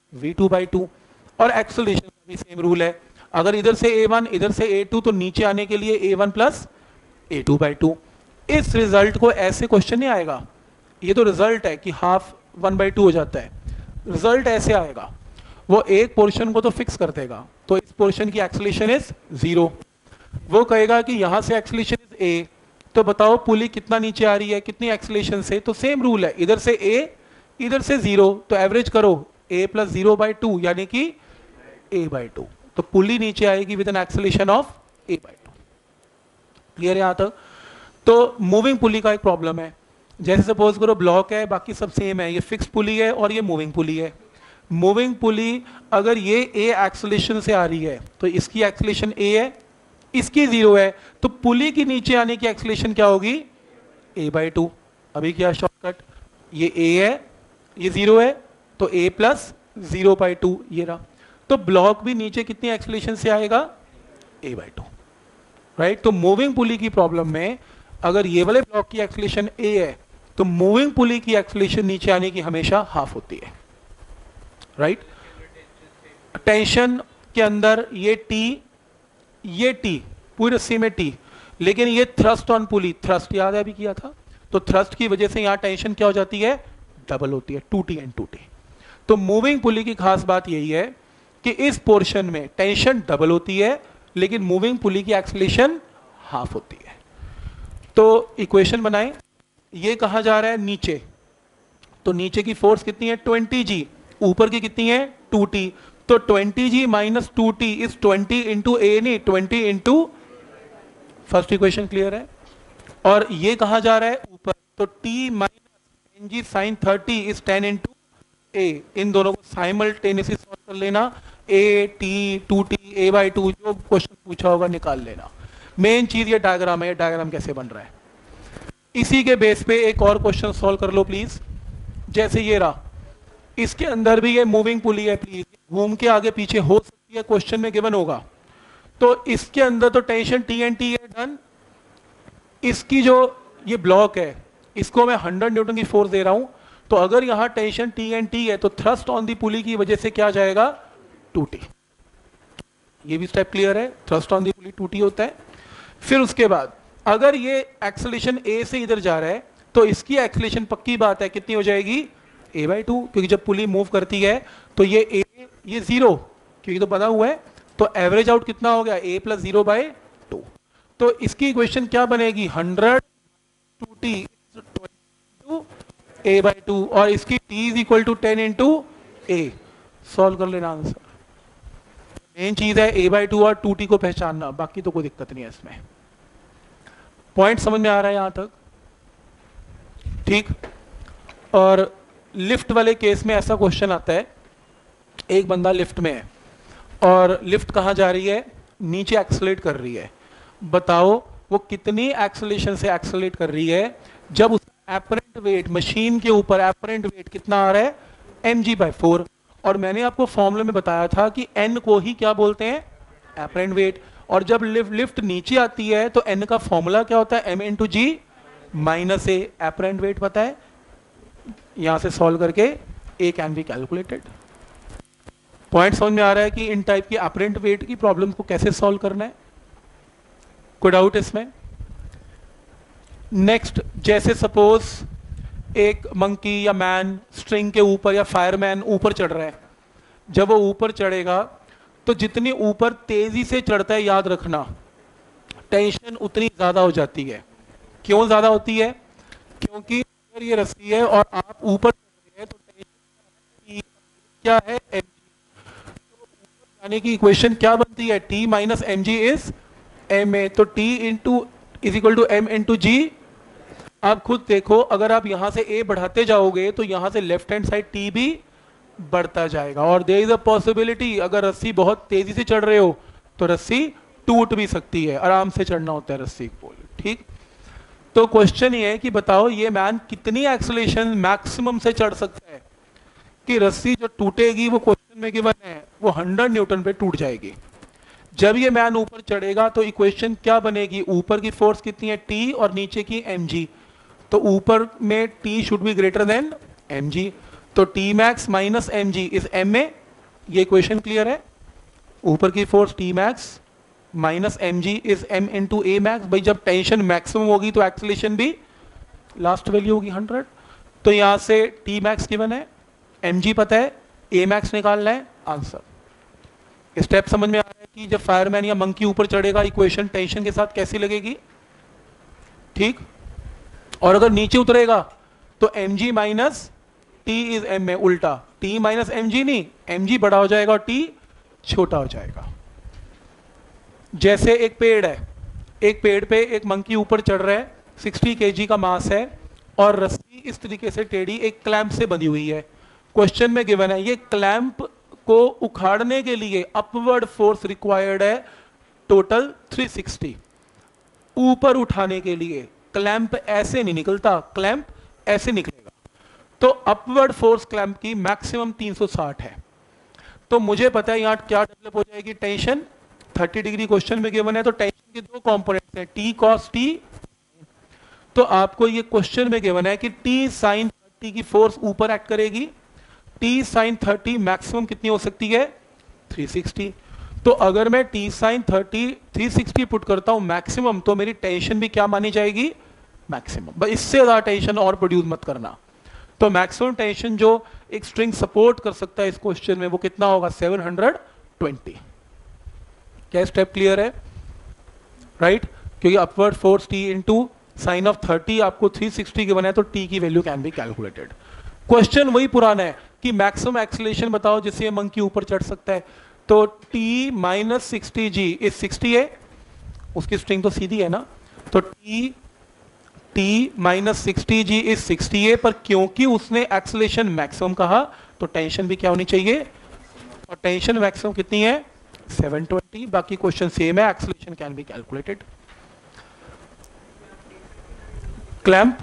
v2/2। और एक्सेलरेशन का भी सेम रूल है, अगर इधर से a1 इधर से a2, तो नीचे आने के लिए a1 + a2/2। इस रिजल्ट को ऐसे क्वेश्चन नहीं आएगा, ये तो रिजल्ट है कि हाफ 1/2 हो जाता है, रिजल्ट ऐसे आएगा, वो एक पोर्शन को तो फिक्स कर देगा, तो इस पोर्शन की एक्सेलरेशन इज 0, वो कहेगा कि यहां से एक्सेलरेशन इज a, तो बताओ पुली कितना नीचे आ रही है, कितनी एक्सेलरेशन से, तो सेम रूल है, इधर से a इधर से 0, तो एवरेज करो a + 0/2 यानी कि a/2, तो पुली नीचे आएगी with an acceleration of a/2। Clear है यहां तक? तो मूविंग पुली का एक प्रॉब्लम है, जैसे सपोज करो ब्लॉक है, बाकी सब सेम है, ये फिक्स पुली है और ये मूविंग पुली है। मूविंग पुली अगर ये a एक्सेलरेशन से आ रही है तो इसकी एक्सेलरेशन a है, इसकी 0 है, तो पुली की नीचे आने की एक्सेलरेशन क्या होगी, a/2। अभी क्या शॉर्टकट, ये a है, ये 0 है, तो a + 0/2 ये रहा, तो ब्लॉक भी नीचे कितनी एक्सेलरेशन से आएगा, a/2, राइट। तो मूविंग पुली की प्रॉब्लम में अगर ये वाले ब्लॉक की एक्सेलरेशन a है, तो मूविंग पुली की एक्सेलरेशन नीचे आने की हमेशा हाफ होती है, राइट। टेंशन के अंदर ये T पूरी रस्सी में T, लेकिन ये थ्रस्ट ऑन पुली, थ्रस्ट याद है अभी किया था, तो थ्रस्ट की वजह से यहां टेंशन क्या हो जाती है, डबल होती है, 2T and 2T। तो मूविंग पुली की खास बात यही है कि इस पोर्शन में टेंशन डबल होती है लेकिन मूविंग पुली की एक्सेलरेशन हाफ होती है। तो इक्वेशन बनाएं, ये कहा जा रहा है नीचे, तो नीचे की फोर्स कितनी है 20G, ऊपर की कितनी है 2T, तो 20G - 2T इज 20 × a नहीं 20 × फर्स्ट इक्वेशन क्लियर है। और ये कहा जा रहा है ऊपर, तो T - NG sin 30 is 10 × a, इन दोनों को साइमल्टेनियसली सॉल्व कर लेना, a t 2t a/2 जो क्वेश्चन पूछा होगा निकाल लेना। मेन चीज ये डायग्राम है, डायग्राम कैसे बन रहा है, इसी के बेस पे एक और क्वेश्चन सॉल्व कर लो प्लीज। जैसे ये रहा, इसके अंदर भी ये मूविंग पुली है, प्लीज घूम के आगे पीछे हो सकती है, क्वेश्चन में गिवन होगा। तो इसके अंदर तो टेंशन T and T है, डन। इसकी जो ये ब्लॉक है इसको मैं 100 न्यूटन की फोर्स दे रहा हूं, तो अगर यहां टेंशन टी एंड टी है तो थ्रस्ट ऑन दी पुली की वजह से क्या जाएगा, 2T। ये भी स्टेप क्लियर है, thrust on the pulley 2T होता है। फिर उसके बाद अगर ये एक्सेलेरेशन ए से इधर जा रहा है तो इसकी एक्सेलेरेशन पक्की बात है कितनी हो जाएगी, a/2, क्योंकि जब पुली मूव करती है तो ये a, ये 0 क्योंकि तो बना हुआ है, तो एवरेज आउट कितना हो गया, a + 0/2। तो इसकी इक्वेशन क्या बनेगी, 100 2T a/2, और इसकी t = 10 × a। सॉल्व कर लेना आंसर। मेन चीज है a/2 और 2T को पहचानना, बाकी तो कोई दिक्कत नहीं है इसमें। पॉइंट समझ में आ रहा है यहां तक, ठीक। और लिफ्ट वाले केस में ऐसा क्वेश्चन आता है, एक बंदा लिफ्ट में है और लिफ्ट कहाँ जा रही है, नीचे एक्सेलरेट कर रही है। बताओ वो कितनी एक्सेलरेशन से एक्सेलरेट कर रही है, जब उसका एपरेंट वेट मशीन के ऊपर एपरेंट वेट कितना आ रहा है, mg/4। और मैंने आपको फॉर्मूले में बताया था कि n को ही क्या बोलते हैं, एपरेंट वेट। और जब लिफ्ट नीचे आती है तो n का फॉर्मूला क्या होता है, m × g - a। Apparent weight पता है, यहां से सॉल्व करके a can be calculated. Point समझ में आ रहा है कि इन टाइप की एपरेंट वेट की प्रॉब्लम को कैसे सॉल्व करना है, कोई डाउट इसमें। नेक्स्ट, जैसे सपोज एक मंकी या मैन स्ट्रिंग के ऊपर या फायरमैन ऊपर चढ़ रहा है, जब वो ऊपर चढ़ेगा तो जितनी ऊपर तेजी से चढ़ता है, याद रखना टेंशन उतनी ज्यादा हो जाती है। क्यों ज्यादा होती है, क्योंकि अगर ये रस्सी है और आप ऊपर चढ़ रहे हैं तो टेंशन क्या है, mg। तो ऊपर जाने की इक्वेशन क्या बनती है, t - mg = ma। तो t = m × g। आप खुद देखो, अगर आप यहां से a बढ़ाते जाओगे तो यहां से लेफ्ट हैंड साइड t भी बढ़ता जाएगा। और देयर इज अ पॉसिबिलिटी, अगर रस्सी बहुत तेजी से चढ़ रहे हो तो रस्सी टूट भी सकती है, आराम से चढ़ना होता है रस्सी को, ठीक। तो क्वेश्चन ये है कि बताओ ये मैन कितनी एक्सेलरेशन मैक्सिमम से चढ़ सकता है कि रस्सी जो टूटेगी, वो क्वेश्चन में गिवन है, वो 100 न्यूटन पे टूट जाएगी। जब ये मैन ऊपर चढ़ेगा तो इक्वेशन क्या बनेगी, ऊपर की फोर्स कितनी है, T, और नीचे की mg। तो ऊपर में T should be greater than mg, तो Tmax - mg = ma। ये इक्वेशन क्लियर है, ऊपर की force Tmax - mg = m × a max। भाई जब टेंशन मैक्सिमम होगी तो एक्सेलरेशन भी लास्ट वैल्यू होगी 100। तो यहां से Tmax गिवन है, mg पता है, a max निकालना है, आंसर। स्टेप समझ में आ रहा है कि जब फायरमैन या मंकी ऊपर चढ़ेगा इक्वेशन टेंशन के साथ कैसी लगेगी, ठीक। और अगर नीचे उतरेगा तो mg - t = ma, उल्टा t - mg नहीं, mg बड़ा हो जाएगा और t छोटा हो जाएगा। जैसे एक पेड़ है, एक पेड़ पे एक मंकी ऊपर चढ़ रहा है, 60 kg का मास है और रस्सी इस तरीके से टेढ़ी एक क्लैंप से बंधी हुई है। क्वेश्चन में गिवन है ये क्लैंप को उखाड़ने के लिए अपवर्ड फोर्स रिक्वायर्ड है टोटल 360। ऊपर उठाने के लिए क्लैंप ऐसे नहीं निकलता, क्लैंप ऐसे निकलेगा, तो अपवर्ड फोर्स क्लैंप की मैक्सिमम 360 है। तो मुझे पता है यहां क्या डेवलप हो जाएगी, टेंशन 30 डिग्री क्वेश्चन में गिवन है, तो टेंशन के दो कंपोनेंट्स हैं, T cos T। तो आपको ये क्वेश्चन में गिवन है कि T sin 30 की फोर्स ऊपर एक्ट करेगी, T sin 30 मैक्सिमम कितनी हो सकती है, 360। तो अगर मैं T sin 30 360 पुट करता हूं मैक्सिमम, तो मेरी टेंशन भी क्या मानी जाएगी, मैक्सिमम। बस इससे ज्यादा टेंशन और प्रोड्यूस मत करना। तो मैक्सिमम टेंशन जो एक स्ट्रिंग सपोर्ट कर सकता है इस क्वेश्चन में, वो कितना होगा, 720। क्या स्टेप क्लियर है, राइट। क्योंकि upward force T × sin of 30 आपको 360 गिवन है, तो T की value can be calculated. Question वही पुराना है कि मैक्सिमम एक्सेलरेशन बताओ जिससे ये मंकी ऊपर चढ़ सकता है, तो T - 60g = 60 है, उसकी स्ट्रिंग तो सीधी है ना, तो T - 60g = 60 है, पर क्योंकि उसने एक्सेलरेशन मैक्सिमम कहा तो टेंशन भी क्या होनी चाहिए, और टेंशन मैक्सिमम कितनी है, 720। बाकी क्वेश्चन सेम है, acceleration can be calculated. Clamp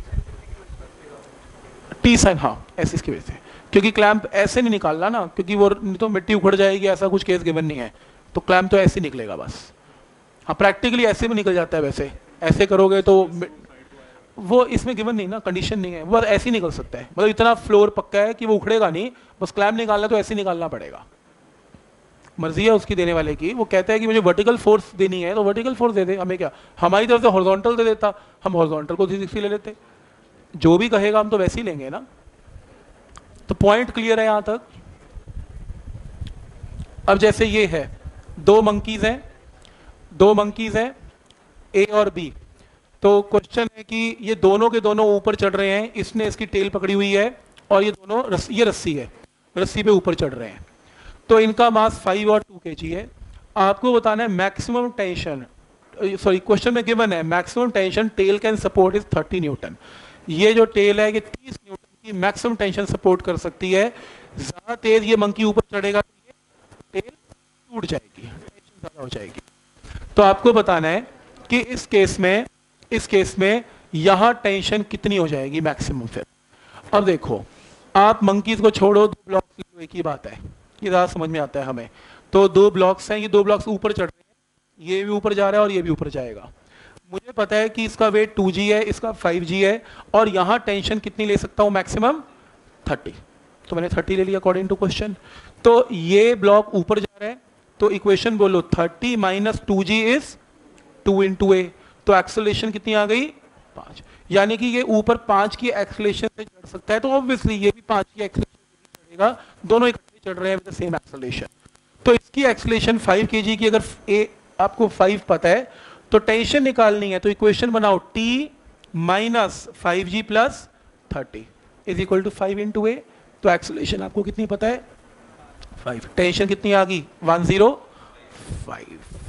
T sin, हाँ ऐसे इसकी वजह से, क्योंकि क्लैंप ऐसे नहीं निकालना ना, क्योंकि वो नहीं तो मिट्टी उखड़ जाएगी, ऐसा कुछ केस गिवन नहीं है, तो क्लैंप तो ऐसे निकलेगा बस। हाँ प्रैक्टिकली ऐसे भी निकल जाता है, वैसे ऐसे करोगे तो वो इसमें गिवन नहीं ना, कंडीशन नहीं है, वो ऐसे ही निकल सकता है, मतलब इतना फ्लोर पक्का है कि वो उखड़ेगा नहीं, बस क्लैम्प निकालना तो ऐसे निकालना पड़ेगा, मर्जी है उसकी देने वाले की। वो कहता है कि मुझे वर्टिकल फोर्स देनी है तो वर्टिकल फोर्स दे दे, हमें क्या, हमारी तरफ से हॉरिजॉन्टल दे देता, हम हॉरिजॉन्टल को 360 ले लेते, जो भी कहेगा हम तो वैसे ही लेंगे ना। तो पॉइंट क्लियर है यहां तक। अब जैसे ये है, दो मंकीज हैं ए और बी, तो क्वेश्चन है कि ये दोनों के दोनों ऊपर चढ़ रहे हैं, इसने इसकी टेल पकड़ी हुई है और ये दोनों ये रस्सी है, रस्सी पे ऊपर चढ़ रहे हैं, तो इनका मास 5 और 2 kg है। आपको बताना है मैक्सिमम टेंशन, सॉरी क्वेश्चन में गिवन है maximum tension tail can support is 30 newton. ये जो टेल है ये 30 न्यूटन की मैक्सिमम टेंशन सपोर्ट कर सकती है। ज्यादा तेज ये मंकी ऊपर चढ़ेगा तो ये टेल टूट जाएगी, टेंशन ज्यादा हो जाएगी। तो आपको बताना है कि इस केस में यहां टेंशन कितनी हो जाएगी मैक्सिमम। फिर अब देखो, आप मंकीज को छोड़ो, दो ब्लॉक्स एक ही बात है, ये ज़्यादा समझ में आता है हमें। तो दो ब्लॉक्स हैं, ये दो ब्लॉक्स ऊपर चढ़ रहे हैं, ये भी ऊपर जा रहा है और ये भी ऊपर जाएगा। मुझे पता है कि इसका वेट 2g है, इसका 5g है, और यहां टेंशन कितनी ले सकता हूं मैक्सिमम 30, तो मैंने 30 ले लिया अकॉर्डिंग टू क्वेश्चन। तो ये ब्लॉक ऊपर जा रहा है, तो इक्वेशन बोलो 30 minus 2g is 2 into a, तो एक्सेलरेशन कितनी आ गई 5, यानी कि ये ऊपर 5 की एक्सेलरेशन से चढ़ सकता है, तो ऑब्वियसली ये भी 5 की एक्सेलरेशन चढ़ेगा, दोनों इकट्ठे चढ़ रहे हैं विद द सेम एक्सेलरेशन। तो इसकी एक्सेलरेशन 5 kg की, अगर ए आपको 5 पता है तो टेंशन निकालनी है, तो इक्वेशन बनाओ t minus 5g plus 30 is equal to 5 into a, तो एक्सेलरेशन आपको कितनी पता है 5, टेंशन कितनी आ गई 105।